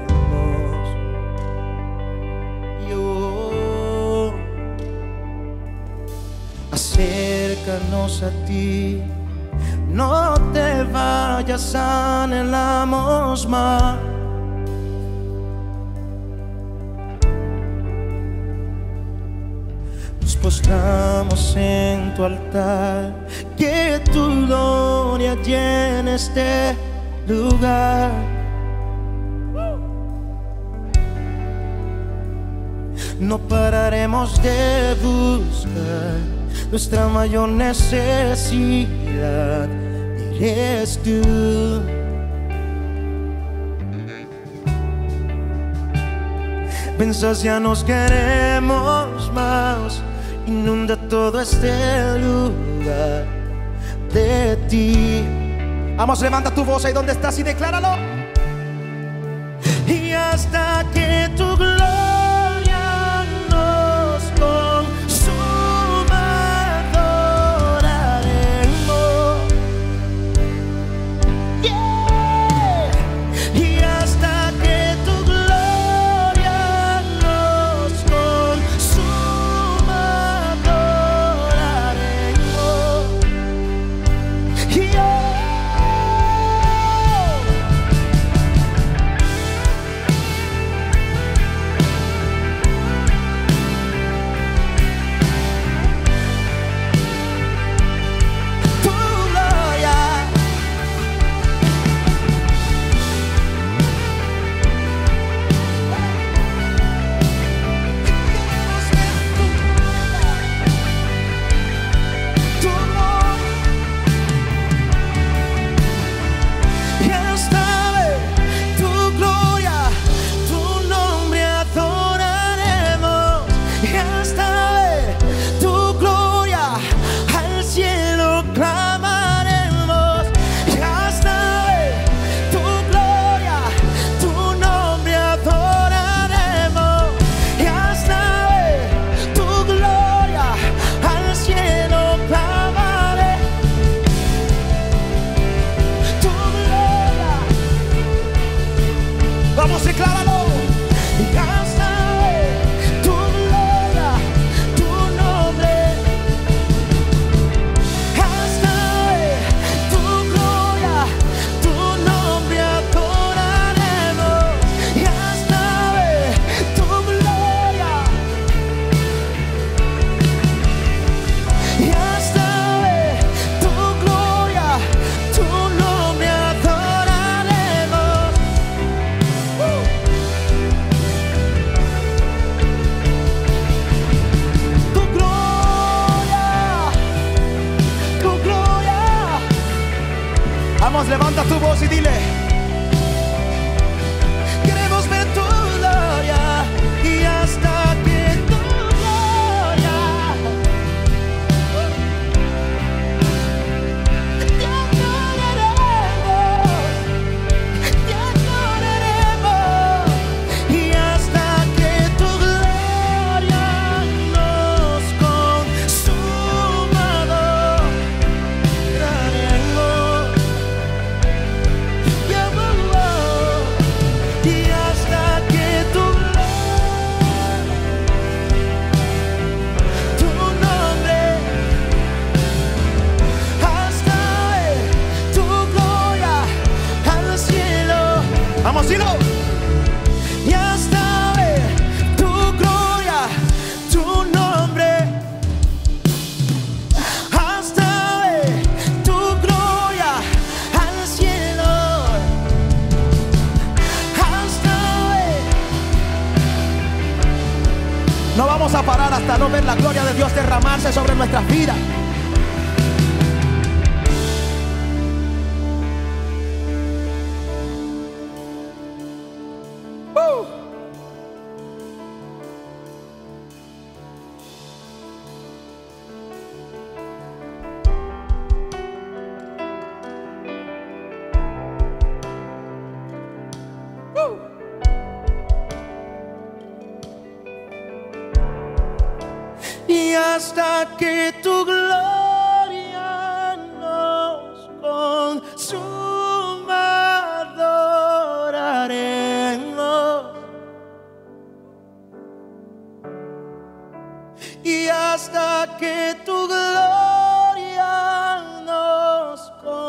Acércanos a ti, no te vayas, anhelamos más. Nos postramos en tu altar, que tu gloria llene este lugar. No pararemos de buscar. Nuestra mayor necesidad eres tú. Ven, sácianos, queremos más. Inunda todo este lugar de ti. Vamos, levanta tu voz ahí donde estás y decláralo. Y hasta que tu gloria nos consuma, adoraremos. Yeah. Y hasta que tu gloria nos consuma, adoraremos. Yeah. Vamos, levanta tu voz y dile: queremos ver tu gloria y hasta que tu gloria te adoraremos y hasta que tu gloria nos consuma, adoraremos. Y hasta que tu nombre, hasta ver tu gloria al cielo. vamos, dilo. Y hasta ver tu gloria, tu nombre, hasta ver tu gloria al cielo, hasta ver. No vamos a parar hasta no ver la gloria de Dios derramarse sobre nuestras vidas. Y hasta que tu gloria nos consuma, adoraremos. Y hasta que tu gloria nos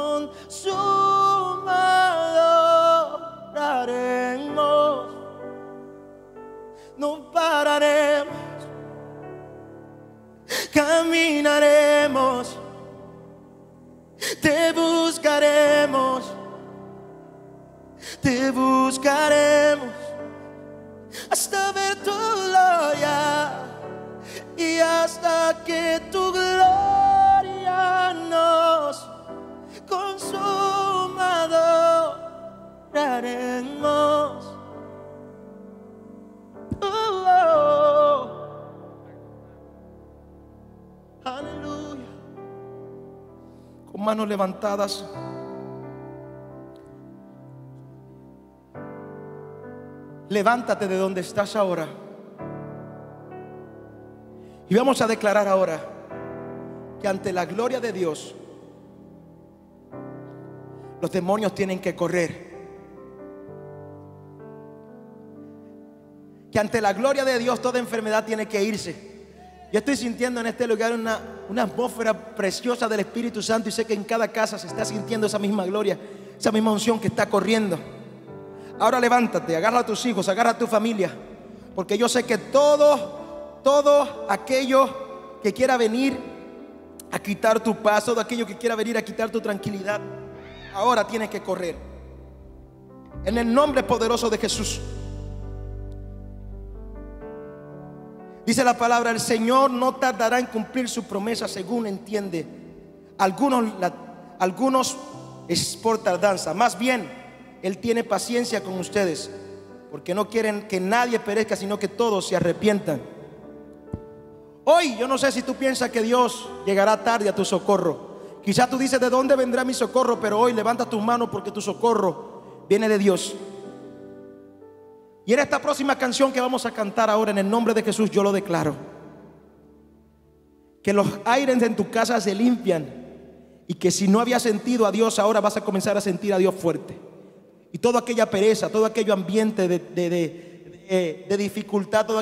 consuma, adoraremos. No pararemos, caminaremos, te buscaremos hasta ver tu gloria y hasta que tu gloria nos consuma, adoraremos. Aleluya. Con manos levantadas, levántate de donde estás ahora y vamos a declarar ahora que ante la gloria de Dios los demonios tienen que correr. Que ante la gloria de Dios toda enfermedad tiene que irse. Yo estoy sintiendo en este lugar una atmósfera preciosa del Espíritu Santo y sé que en cada casa se está sintiendo esa misma gloria, esa misma unción que está corriendo. Ahora levántate, agarra a tus hijos, agarra a tu familia, porque yo sé que todo aquello que quiera venir a quitar tu paz, todo aquello que quiera venir a quitar tu tranquilidad, ahora tienes que correr. En el nombre poderoso de Jesús. Dice la palabra: el Señor no tardará en cumplir su promesa, según entiende algunos es por tardanza. Más bien, Él tiene paciencia con ustedes, porque no quieren que nadie perezca, sino que todos se arrepientan. Hoy yo no sé si tú piensas que Dios llegará tarde a tu socorro. Quizás tú dices: ¿de dónde vendrá mi socorro? Pero hoy levanta tus manos, porque tu socorro viene de Dios. Y en esta próxima canción que vamos a cantar ahora, en el nombre de Jesús, yo lo declaro: que los aires en tu casa se limpian, y que si no habías sentido a Dios, ahora vas a comenzar a sentir a Dios fuerte. Y toda aquella pereza, todo aquello ambiente de dificultad, todo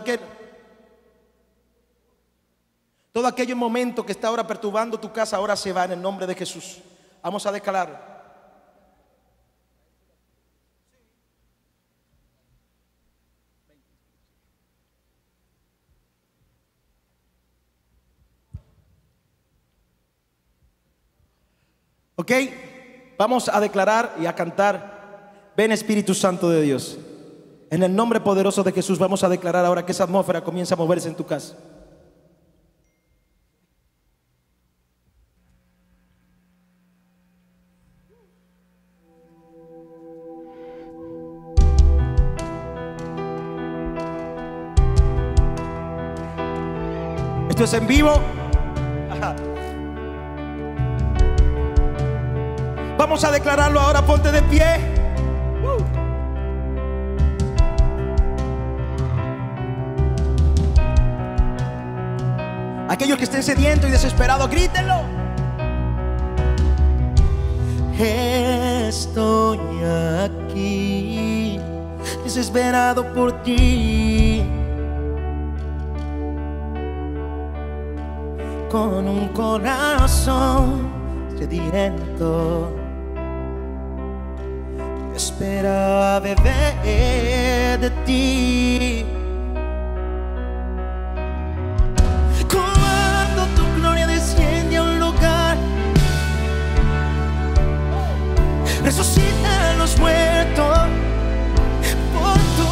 aquello momento que está ahora perturbando tu casa, ahora se va en el nombre de Jesús. Vamos a declarar. Ok, vamos a declarar y a cantar: ven Espíritu Santo de Dios. En el nombre poderoso de Jesús vamos a declarar ahora que esa atmósfera comienza a moverse en tu casa. Esto es en vivo. Vamos a declararlo ahora, ponte de pie. Aquellos que estén sedientos y desesperados, grítenlo. Estoy aquí, desesperado por ti, con un corazón sediento. Espera beber de ti. Cuando tu gloria desciende a un lugar, resucita a los muertos por tú.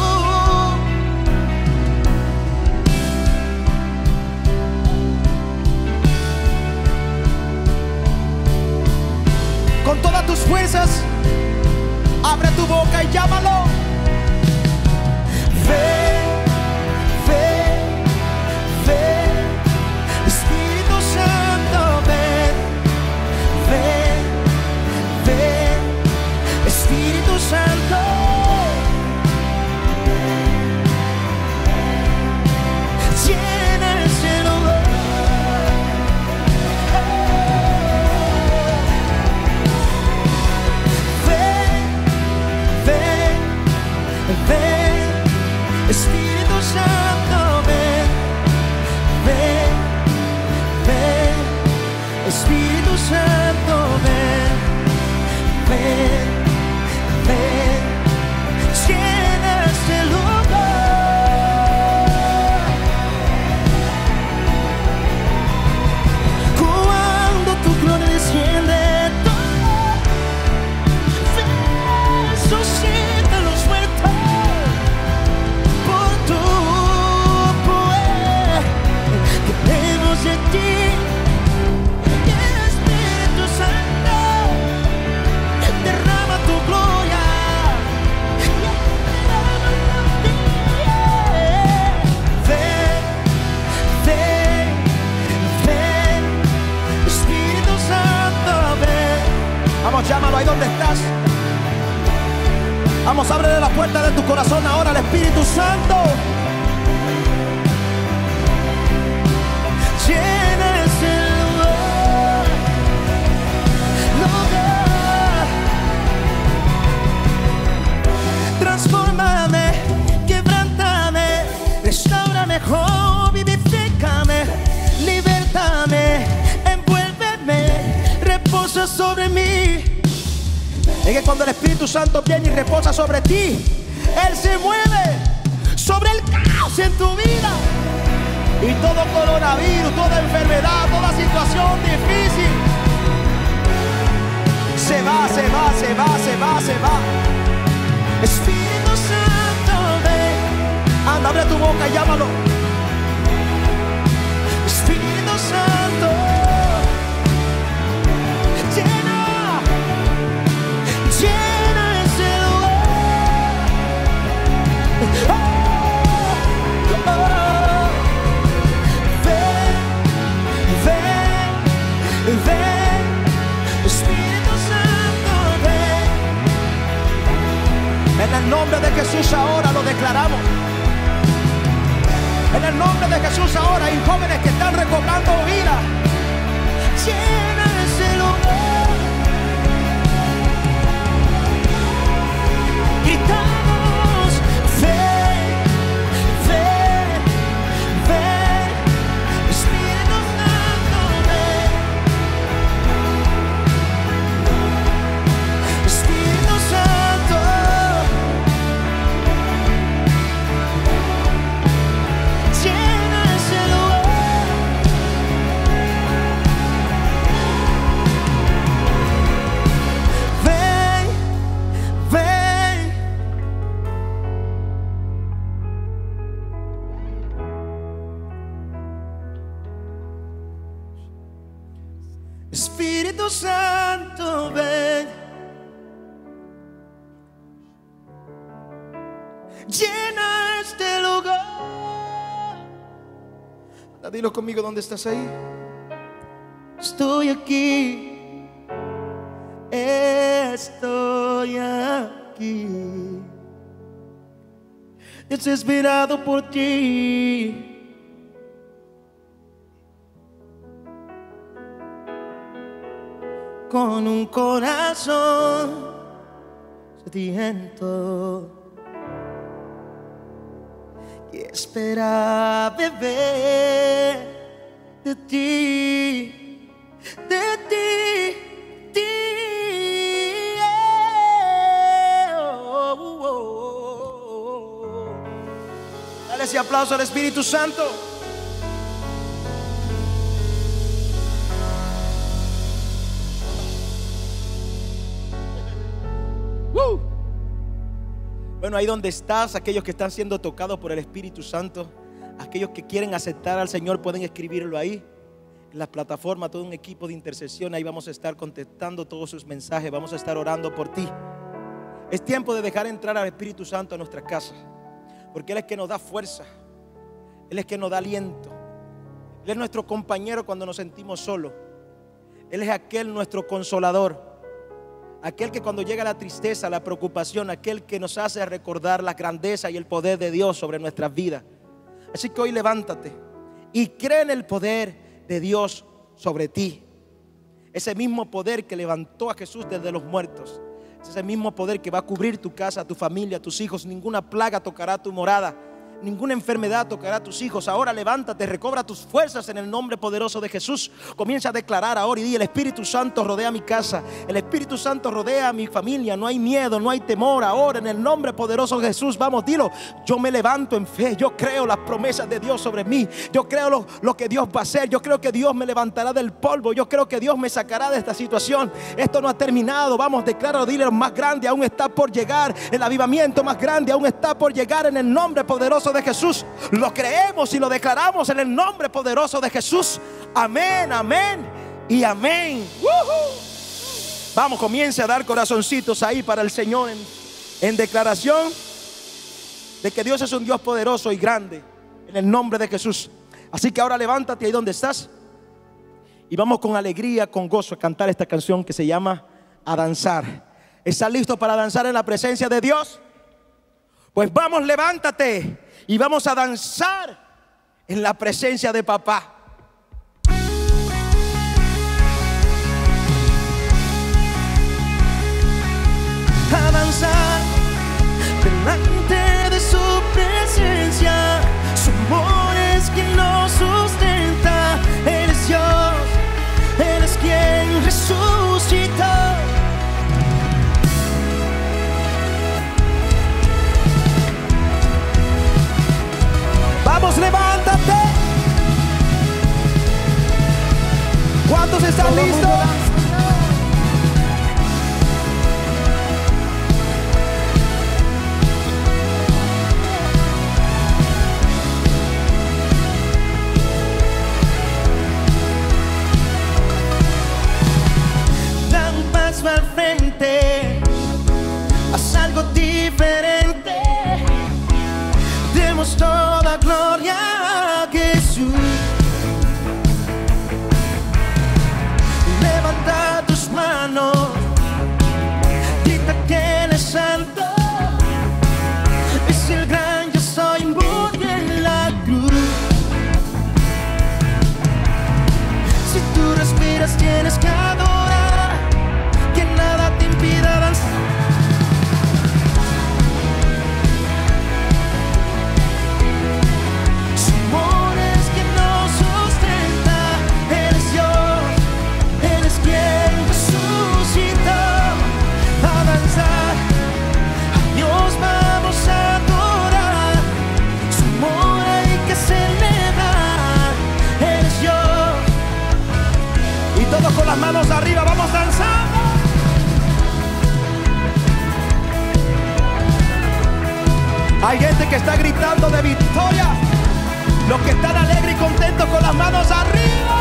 Con todas tus fuerzas, abre tu boca y llámalo. Ven, ven, ven, Espíritu Santo, ven, ven, ven, Espíritu Santo. Llena ese lugar. Ven, Espíritu Santo, ven, ven, ven, Espíritu Santo, ven, ven, ven, llena este lugar. Cuando tu gloria desciende, resucita los muertos. De ti, Espíritu Santo, derrama tu gloria, ven, ven, ven, Espíritu Santo, ven. Vamos, llámalo ahí donde estás. Vamos, ábrele la puerta de tu corazón ahora al Espíritu Santo. Llena ese lugar, lugar. Transfórmame, quebrántame, restáurame, oh, vivifícame, libértame, envuélveme, reposa sobre mí. Es que cuando el Espíritu Santo viene y reposa sobre ti, Él se mueve sobre el caos en tu vida. Y todo coronavirus, toda enfermedad, toda situación difícil se va, se va, se va, se va, se va. Espíritu Santo, ven. Anda, abre tu boca y llámalo. Espíritu Santo, llena, llena ese lugar. Oh, oh. Ven, Espíritu Santo, ven. En el nombre de Jesús ahora lo declaramos. En el nombre de Jesús ahora hay jóvenes que están recobrando vida. Llena ese lugar. Gritamos, ven, ven, ven, Espíritu Santo, ven. Espíritu Santo, llena ese lugar. Dilo conmigo, ¿dónde estás ahí? Estoy aquí, estoy aquí, desesperado por ti. Con un corazón sediento que espera beber de ti, de ti, oh, oh, oh. Dale ese aplauso al Espíritu Santo. Bueno, ahí donde estás, aquellos que están siendo tocados por el Espíritu Santo, aquellos que quieren aceptar al Señor, pueden escribirlo ahí en la plataforma. Todo un equipo de intercesión, ahí vamos a estar contestando todos sus mensajes, vamos a estar orando por ti. Es tiempo de dejar entrar al Espíritu Santo a nuestra casa, porque Él es que nos da fuerza, Él es que nos da aliento, Él es nuestro compañero cuando nos sentimos solos, Él es aquel nuestro consolador, aquel que cuando llega la tristeza, la preocupación, aquel que nos hace recordar la grandeza y el poder de Dios sobre nuestras vidas. Así que hoy levántate y cree en el poder de Dios sobre ti. Ese mismo poder que levantó a Jesús desde los muertos, es ese mismo poder que va a cubrir tu casa, tu familia, tus hijos. Ninguna plaga tocará tu morada, ninguna enfermedad tocará a tus hijos. Ahora levántate, recobra tus fuerzas en el nombre poderoso de Jesús. Comienza a declarar ahora y di: el Espíritu Santo rodea mi casa, el Espíritu Santo rodea a mi familia. No hay miedo, no hay temor. Ahora en el nombre poderoso de Jesús, vamos, dilo: yo me levanto en fe, yo creo las promesas de Dios sobre mí, yo creo lo que Dios va a hacer, yo creo que Dios me levantará del polvo, yo creo que Dios me sacará de esta situación. Esto no ha terminado, vamos, declaro, dile: lo más grande aún está por llegar, el avivamiento más grande aún está por llegar en el nombre poderoso de Jesús. Lo creemos y lo declaramos en el nombre poderoso de Jesús. Amén, amén y amén. Vamos, comience a dar corazoncitos ahí para el Señor en declaración de que Dios es un Dios poderoso y grande en el nombre de Jesús. Así que ahora levántate ahí donde estás y vamos con alegría, con gozo a cantar esta canción que se llama A Danzar. ¿Estás listo para danzar en la presencia de Dios? Pues vamos, levántate y vamos a danzar en la presencia de papá. A danzar delante de su presencia. Su amor es quien nos sustenta. Él es Dios, Él es quien resucitó. Vamos, levántate. ¿Cuántos están listos? Da un paso al frente, haz algo diferente. Demos toda gloria a Jesús. Levanta tus manos, grita que Él es santo. Es el gran yo soy, murió en la cruz. Si tú respiras tienes que adorar, que nada te impida danzar. Todos con las manos arriba, vamos danzando. Hay gente que está gritando de victoria. Los que están alegres y contentos con las manos arriba.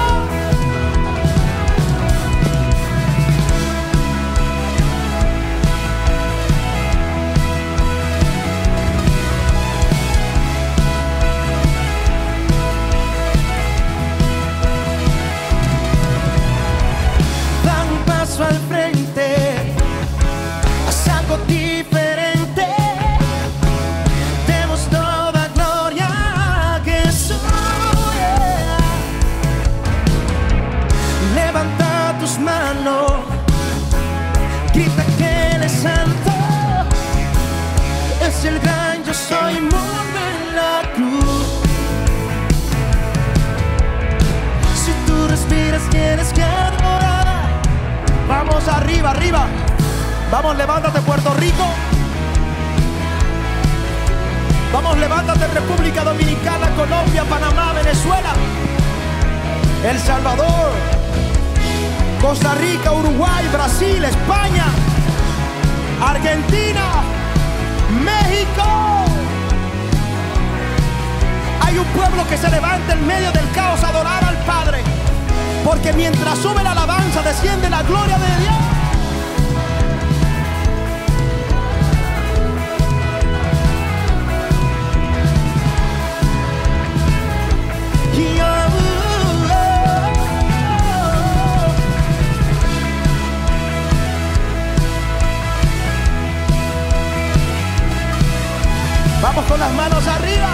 arriba, arriba. Vamos, levántate Puerto Rico. Vamos, levántate República Dominicana, Colombia, Panamá, Venezuela, El Salvador, Costa Rica, Uruguay, Brasil, España, Argentina, México. Hay un pueblo que se levanta en medio del caos a adorar al Padre, porque mientras sube la alabanza desciende la gloria de Dios. Vamos con las manos arriba.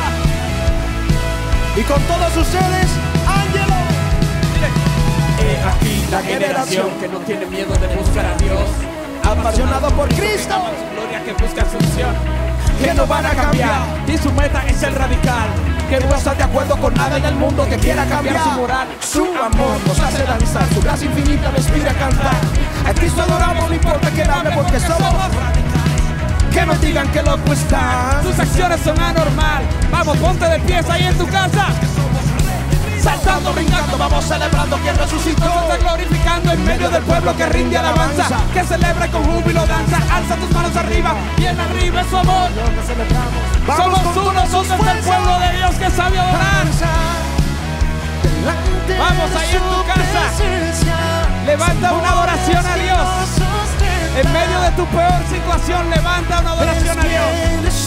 Y con todos ustedes, Ángelo. He aquí la generación que no tiene miedo de buscar a Dios, Apasionado por Cristo, gloria que busca asunción, que no van a cambiar. Y su meta es el radical, que no está de acuerdo con nada en el mundo, que quiera cambiar su moral. Su amor nos hace danzar, su gracia infinita me inspira a cantar. A Cristo adoramos, no importa que hable, porque somos. Que nos digan que loco están. Sus acciones son anormal. Vamos, ponte de pies ahí en tu casa. Saltando, brincando, vamos celebrando que resucitó. Nos está glorificando en medio del pueblo que rinde alabanza, que celebra con júbilo, danza. Alza tus manos arriba, bien arriba es su amor. Somos uno, somos el pueblo de Dios que sabe adorar. Vamos ahí en tu casa. Levanta una adoración a Dios. En medio de tu peor situación, levanta una adoración a Dios.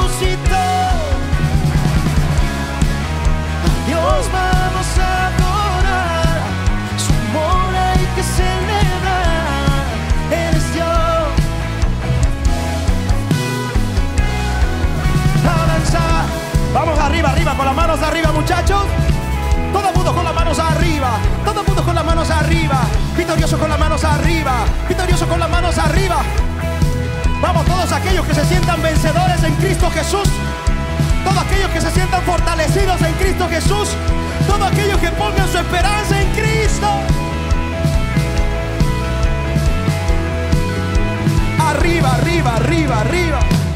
Dios vamos a adorar, su amor hay que celebrar, eres Dios. Avanza. Vamos arriba, arriba, con las manos arriba, muchachos. Todo el mundo con las manos arriba. Todo el mundo con las manos arriba. Victorioso con las manos arriba. Victorioso con las manos arriba. Vamos, todos aquellos que se sientan vencedores en Cristo Jesús. Todos aquellos que se sientan fortalecidos en Cristo Jesús. Todos aquellos que pongan su esperanza en Cristo. Arriba, arriba, arriba, arriba.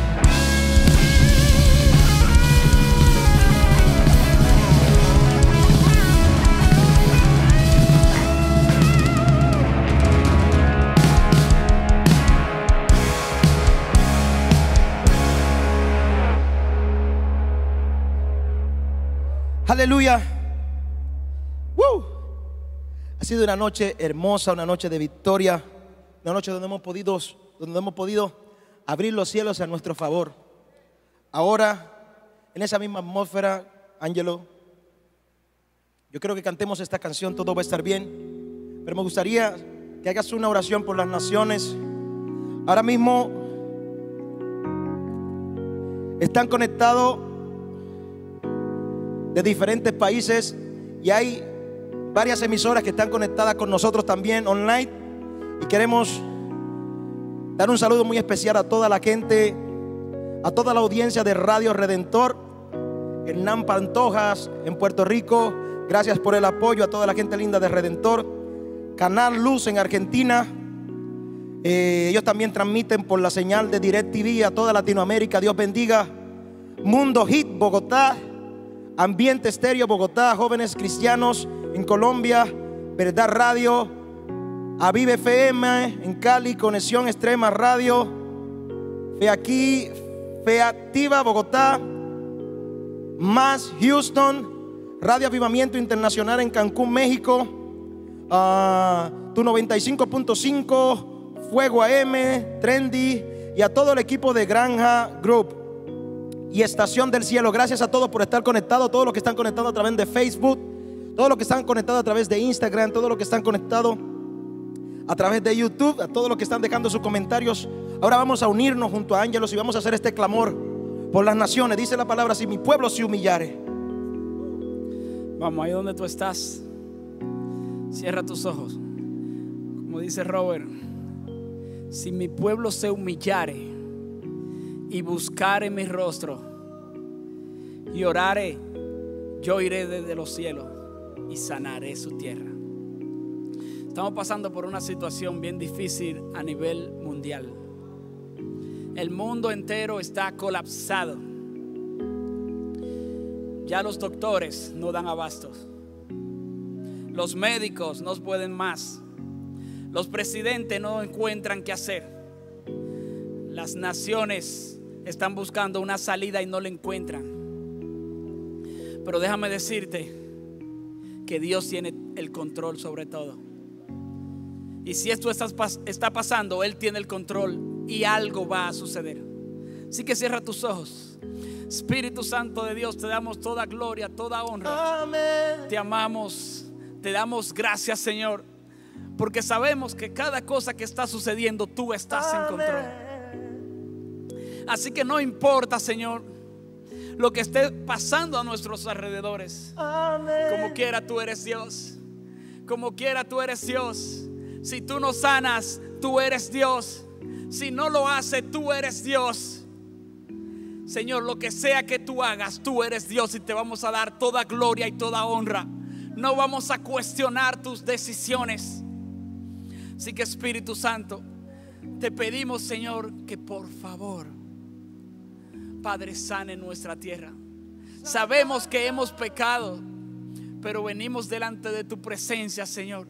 Aleluya. Ha sido una noche hermosa, una noche de victoria, una noche donde hemos podido abrir los cielos a nuestro favor. Ahora, en esa misma atmósfera, Ángelo, yo creo que cantemos esta canción, todo va a estar bien. Pero me gustaría que hagas una oración por las naciones. Ahora mismo están conectados de diferentes países y hay varias emisoras que están conectadas con nosotros también online, y queremos dar un saludo muy especial a toda la gente, a toda la audiencia de Radio Redentor, Hernán Pantojas en Puerto Rico, gracias por el apoyo. A toda la gente linda de Redentor, Canal Luz en Argentina, ellos también transmiten por la señal de DirecTV a toda Latinoamérica, Dios bendiga. Mundo Hit Bogotá, Ambiente Estéreo Bogotá, Jóvenes Cristianos en Colombia, Verdad Radio, Avive FM en Cali, Conexión Extrema Radio, Fe Aquí, Fe Activa Bogotá, Más Houston, Radio Avivamiento Internacional en Cancún, México, Tu 95.5, Fuego AM, Trendy, y a todo el equipo de Granja Group y Estación del Cielo. Gracias a todos por estar conectados, todos los que están conectados a través de Facebook, todos los que están conectados a través de Instagram, todos los que están conectados a través de YouTube, a todos los que están dejando sus comentarios. Ahora vamos a unirnos junto a ángelos y vamos a hacer este clamor por las naciones. Dice la palabra: si mi pueblo se humillare. Vamos, ahí donde tú estás, cierra tus ojos. Como dice Robert, si mi pueblo se humillare y buscare mi rostro y orare, yo iré desde los cielos y sanaré su tierra. Estamos pasando por una situación bien difícil a nivel mundial. El mundo entero está colapsado. Ya los doctores no dan abastos. Los médicos no pueden más. Los presidentes no encuentran qué hacer. Las naciones están buscando una salida y no la encuentran. Pero déjame decirte que Dios tiene el control sobre todo. Y si esto está pasando, Él tiene el control y algo va a suceder. Así que cierra tus ojos. Espíritu Santo de Dios, te damos toda gloria, toda honra. Amén. Te amamos, te damos gracias, Señor, porque sabemos que cada cosa que está sucediendo, tú estás en control. Así que no importa, Señor, lo que esté pasando a nuestros alrededores. Amén. Como quiera tú eres Dios. Como quiera tú eres Dios. Si tú no sanas, tú eres Dios. Si no lo haces, tú eres Dios. Señor, lo que sea que tú hagas, tú eres Dios y te vamos a dar toda gloria y toda honra. No vamos a cuestionar tus decisiones. Así que Espíritu Santo, te pedimos, Señor, que por favor, Padre, sane nuestra tierra. Sabemos que hemos pecado, pero venimos delante de tu presencia, Señor,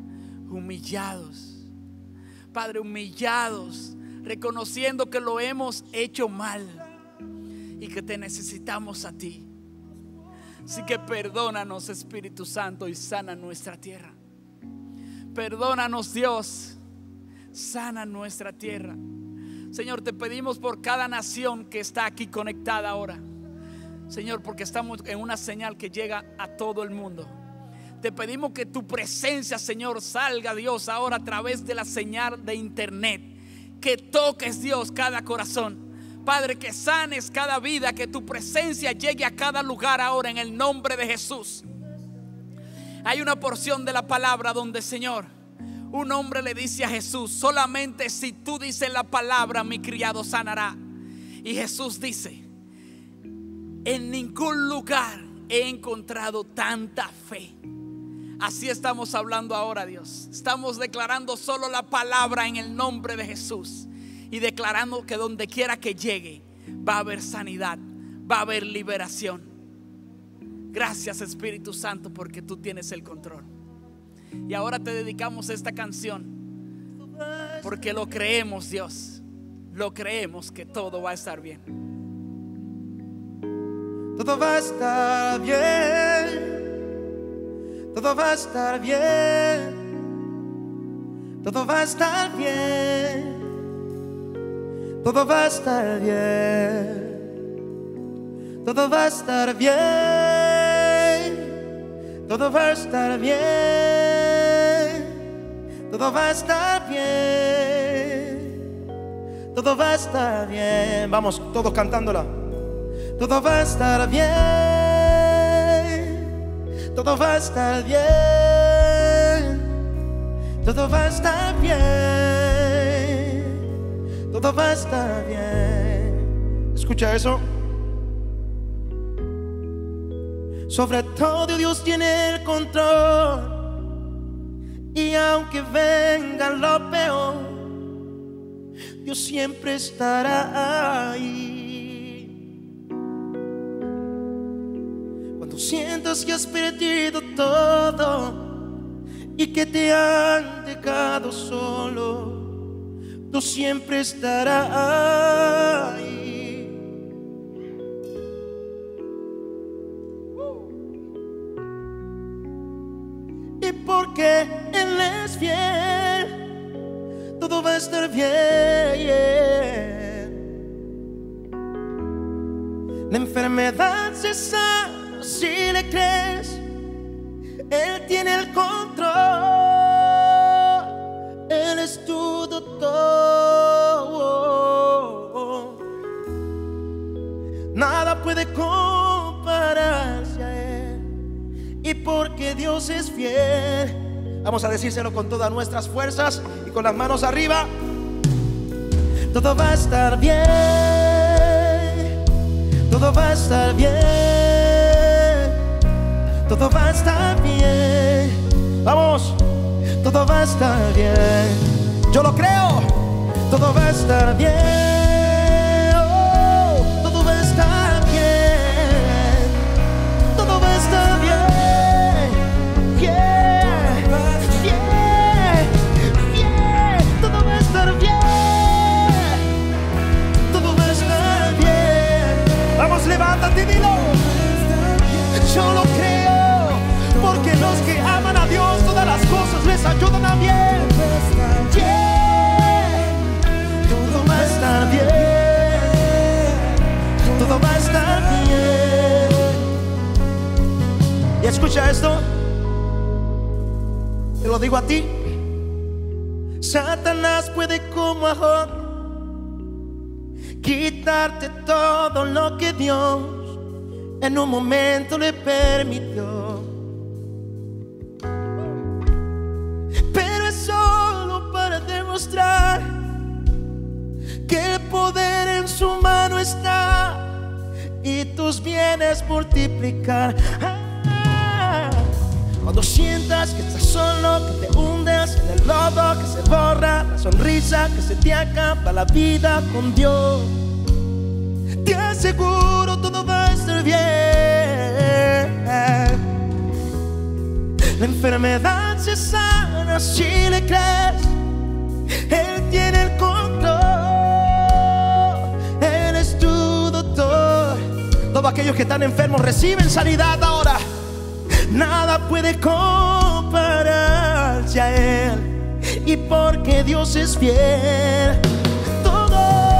humillados. Padre, humillados, reconociendo que lo hemos hecho mal y que te necesitamos a ti. Así que perdónanos, Espíritu Santo, y sana nuestra tierra. Perdónanos, Dios, sana nuestra tierra. Señor, te pedimos por cada nación que está aquí conectada ahora, Señor, porque estamos en una señal que llega a todo el mundo. Te pedimos que tu presencia, Señor, salga, Dios, ahora a través de la señal de internet. Que toques, Dios, cada corazón. Padre, que sanes cada vida, que tu presencia llegue a cada lugar ahora en el nombre de Jesús. Hay una porción de la palabra donde, Señor, un hombre le dice a Jesús: solamente si tú dices la palabra, mi criado sanará. Y Jesús dice: en ningún lugar he encontrado tanta fe. Así estamos hablando ahora, Dios. Estamos declarando solo la palabra en el nombre de Jesús y declarando que donde quiera que llegue va a haber sanidad, va a haber liberación. Gracias, Espíritu Santo, porque tú tienes el control. Y ahora te dedicamos esta canción porque lo creemos, Dios. Lo creemos que todo va a estar bien. Todo va a estar bien. Todo va a estar bien. Todo va a estar bien. Todo va a estar bien. Todo va a estar bien. Todo va a estar bien. Todo va a estar bien. Todo va a estar bien. Vamos, todos cantándola. Todo va a estar bien. Todo va a estar bien. Todo va a estar bien. Todo va a estar bien. Escucha eso. Sobre todo Dios tiene el control. Y aunque venga lo peor, Dios siempre estará ahí. Cuando sientas que has perdido todo y que te han dejado solo, Dios siempre estará ahí. Y porque Él es fiel, todo va a estar bien. La enfermedad se sana si le crees. Él tiene el control. Él es tu doctor. Nada puede compararse a Él. Y porque Dios es fiel, vamos a decírselo con todas nuestras fuerzas y con las manos arriba. Todo va a estar bien. Todo va a estar bien. Todo va a estar bien. Vamos. todo va a estar bien. Yo lo creo, todo va a estar bien. Oh, todo va a estar bien, todo va a estar bien. Todo va a estar bien, todo va a estar bien. Vamos, levántate y dilo. Yo lo creo, porque los que aman a Dios, todas las cosas les ayudan a bien. Todo va a estar bien, todo va a estar bien. Y escucha esto, te lo digo a ti. Satanás puede como a Job quitarte todo lo que Dios en un momento le permitió, pero es solo para demostrar que el poder en su mano está y tus bienes multiplicar. Cuando sientas que estás solo, que te hundes en el lodo, que se borra la sonrisa, que se te acaba la vida con Dios, te aseguro todo va a estar bien. La enfermedad se sana si le crees. Él tiene el control, Él es tu doctor. Todos aquellos que están enfermos reciben sanidad ahora. Nada puede compararse a Él, y porque Dios es fiel, todo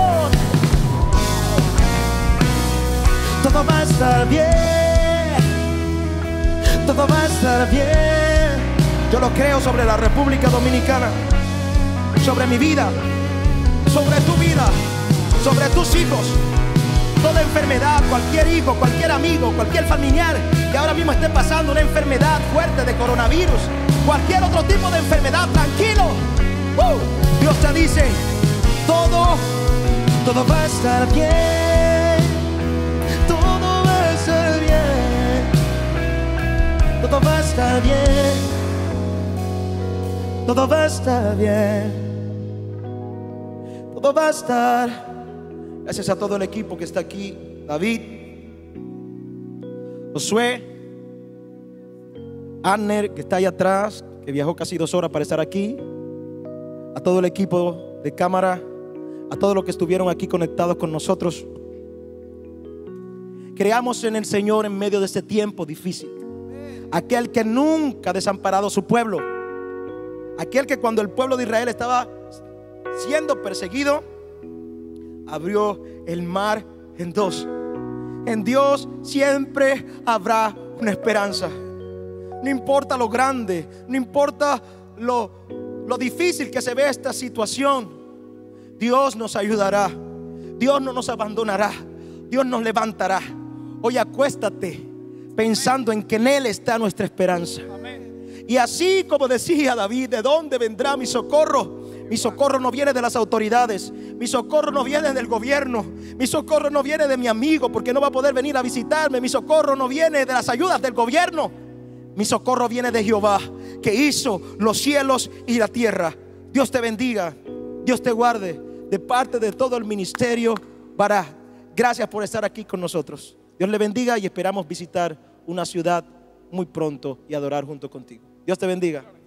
va a estar bien, todo va a estar bien. Yo lo creo sobre la República Dominicana, sobre mi vida, sobre tu vida, sobre tus hijos. Toda enfermedad, cualquier hijo, cualquier amigo, cualquier familiar que ahora mismo esté pasando una enfermedad fuerte de coronavirus, cualquier otro tipo de enfermedad, tranquilo. Dios te dice, todo va a estar bien, todo va a estar bien, todo va a estar bien, todo va a estar bien, todo va a estar. Gracias a todo el equipo que está aquí, David, Josué, Anner, que está ahí atrás, que viajó casi 2 horas para estar aquí, a todo el equipo de cámara, a todos los que estuvieron aquí conectados con nosotros. Creamos en el Señor en medio de este tiempo difícil, aquel que nunca ha desamparado a su pueblo, aquel que cuando el pueblo de Israel estaba siendo perseguido, abrió el mar en 2. En Dios siempre habrá una esperanza. No importa lo grande, no importa lo difícil que se ve esta situación, Dios nos ayudará, Dios no nos abandonará, Dios nos levantará. Hoy acuéstate pensando en que en Él está nuestra esperanza. Y así como decía David, ¿de dónde vendrá mi socorro? Mi socorro no viene de las autoridades, mi socorro no viene del gobierno, mi socorro no viene de mi amigo porque no va a poder venir a visitarme, mi socorro no viene de las ayudas del gobierno, mi socorro viene de Jehová, que hizo los cielos y la tierra. Dios te bendiga, Dios te guarde. De parte de todo el ministerio Bará, gracias por estar aquí con nosotros. Dios le bendiga y esperamos visitar una ciudad muy pronto y adorar junto contigo. Dios te bendiga.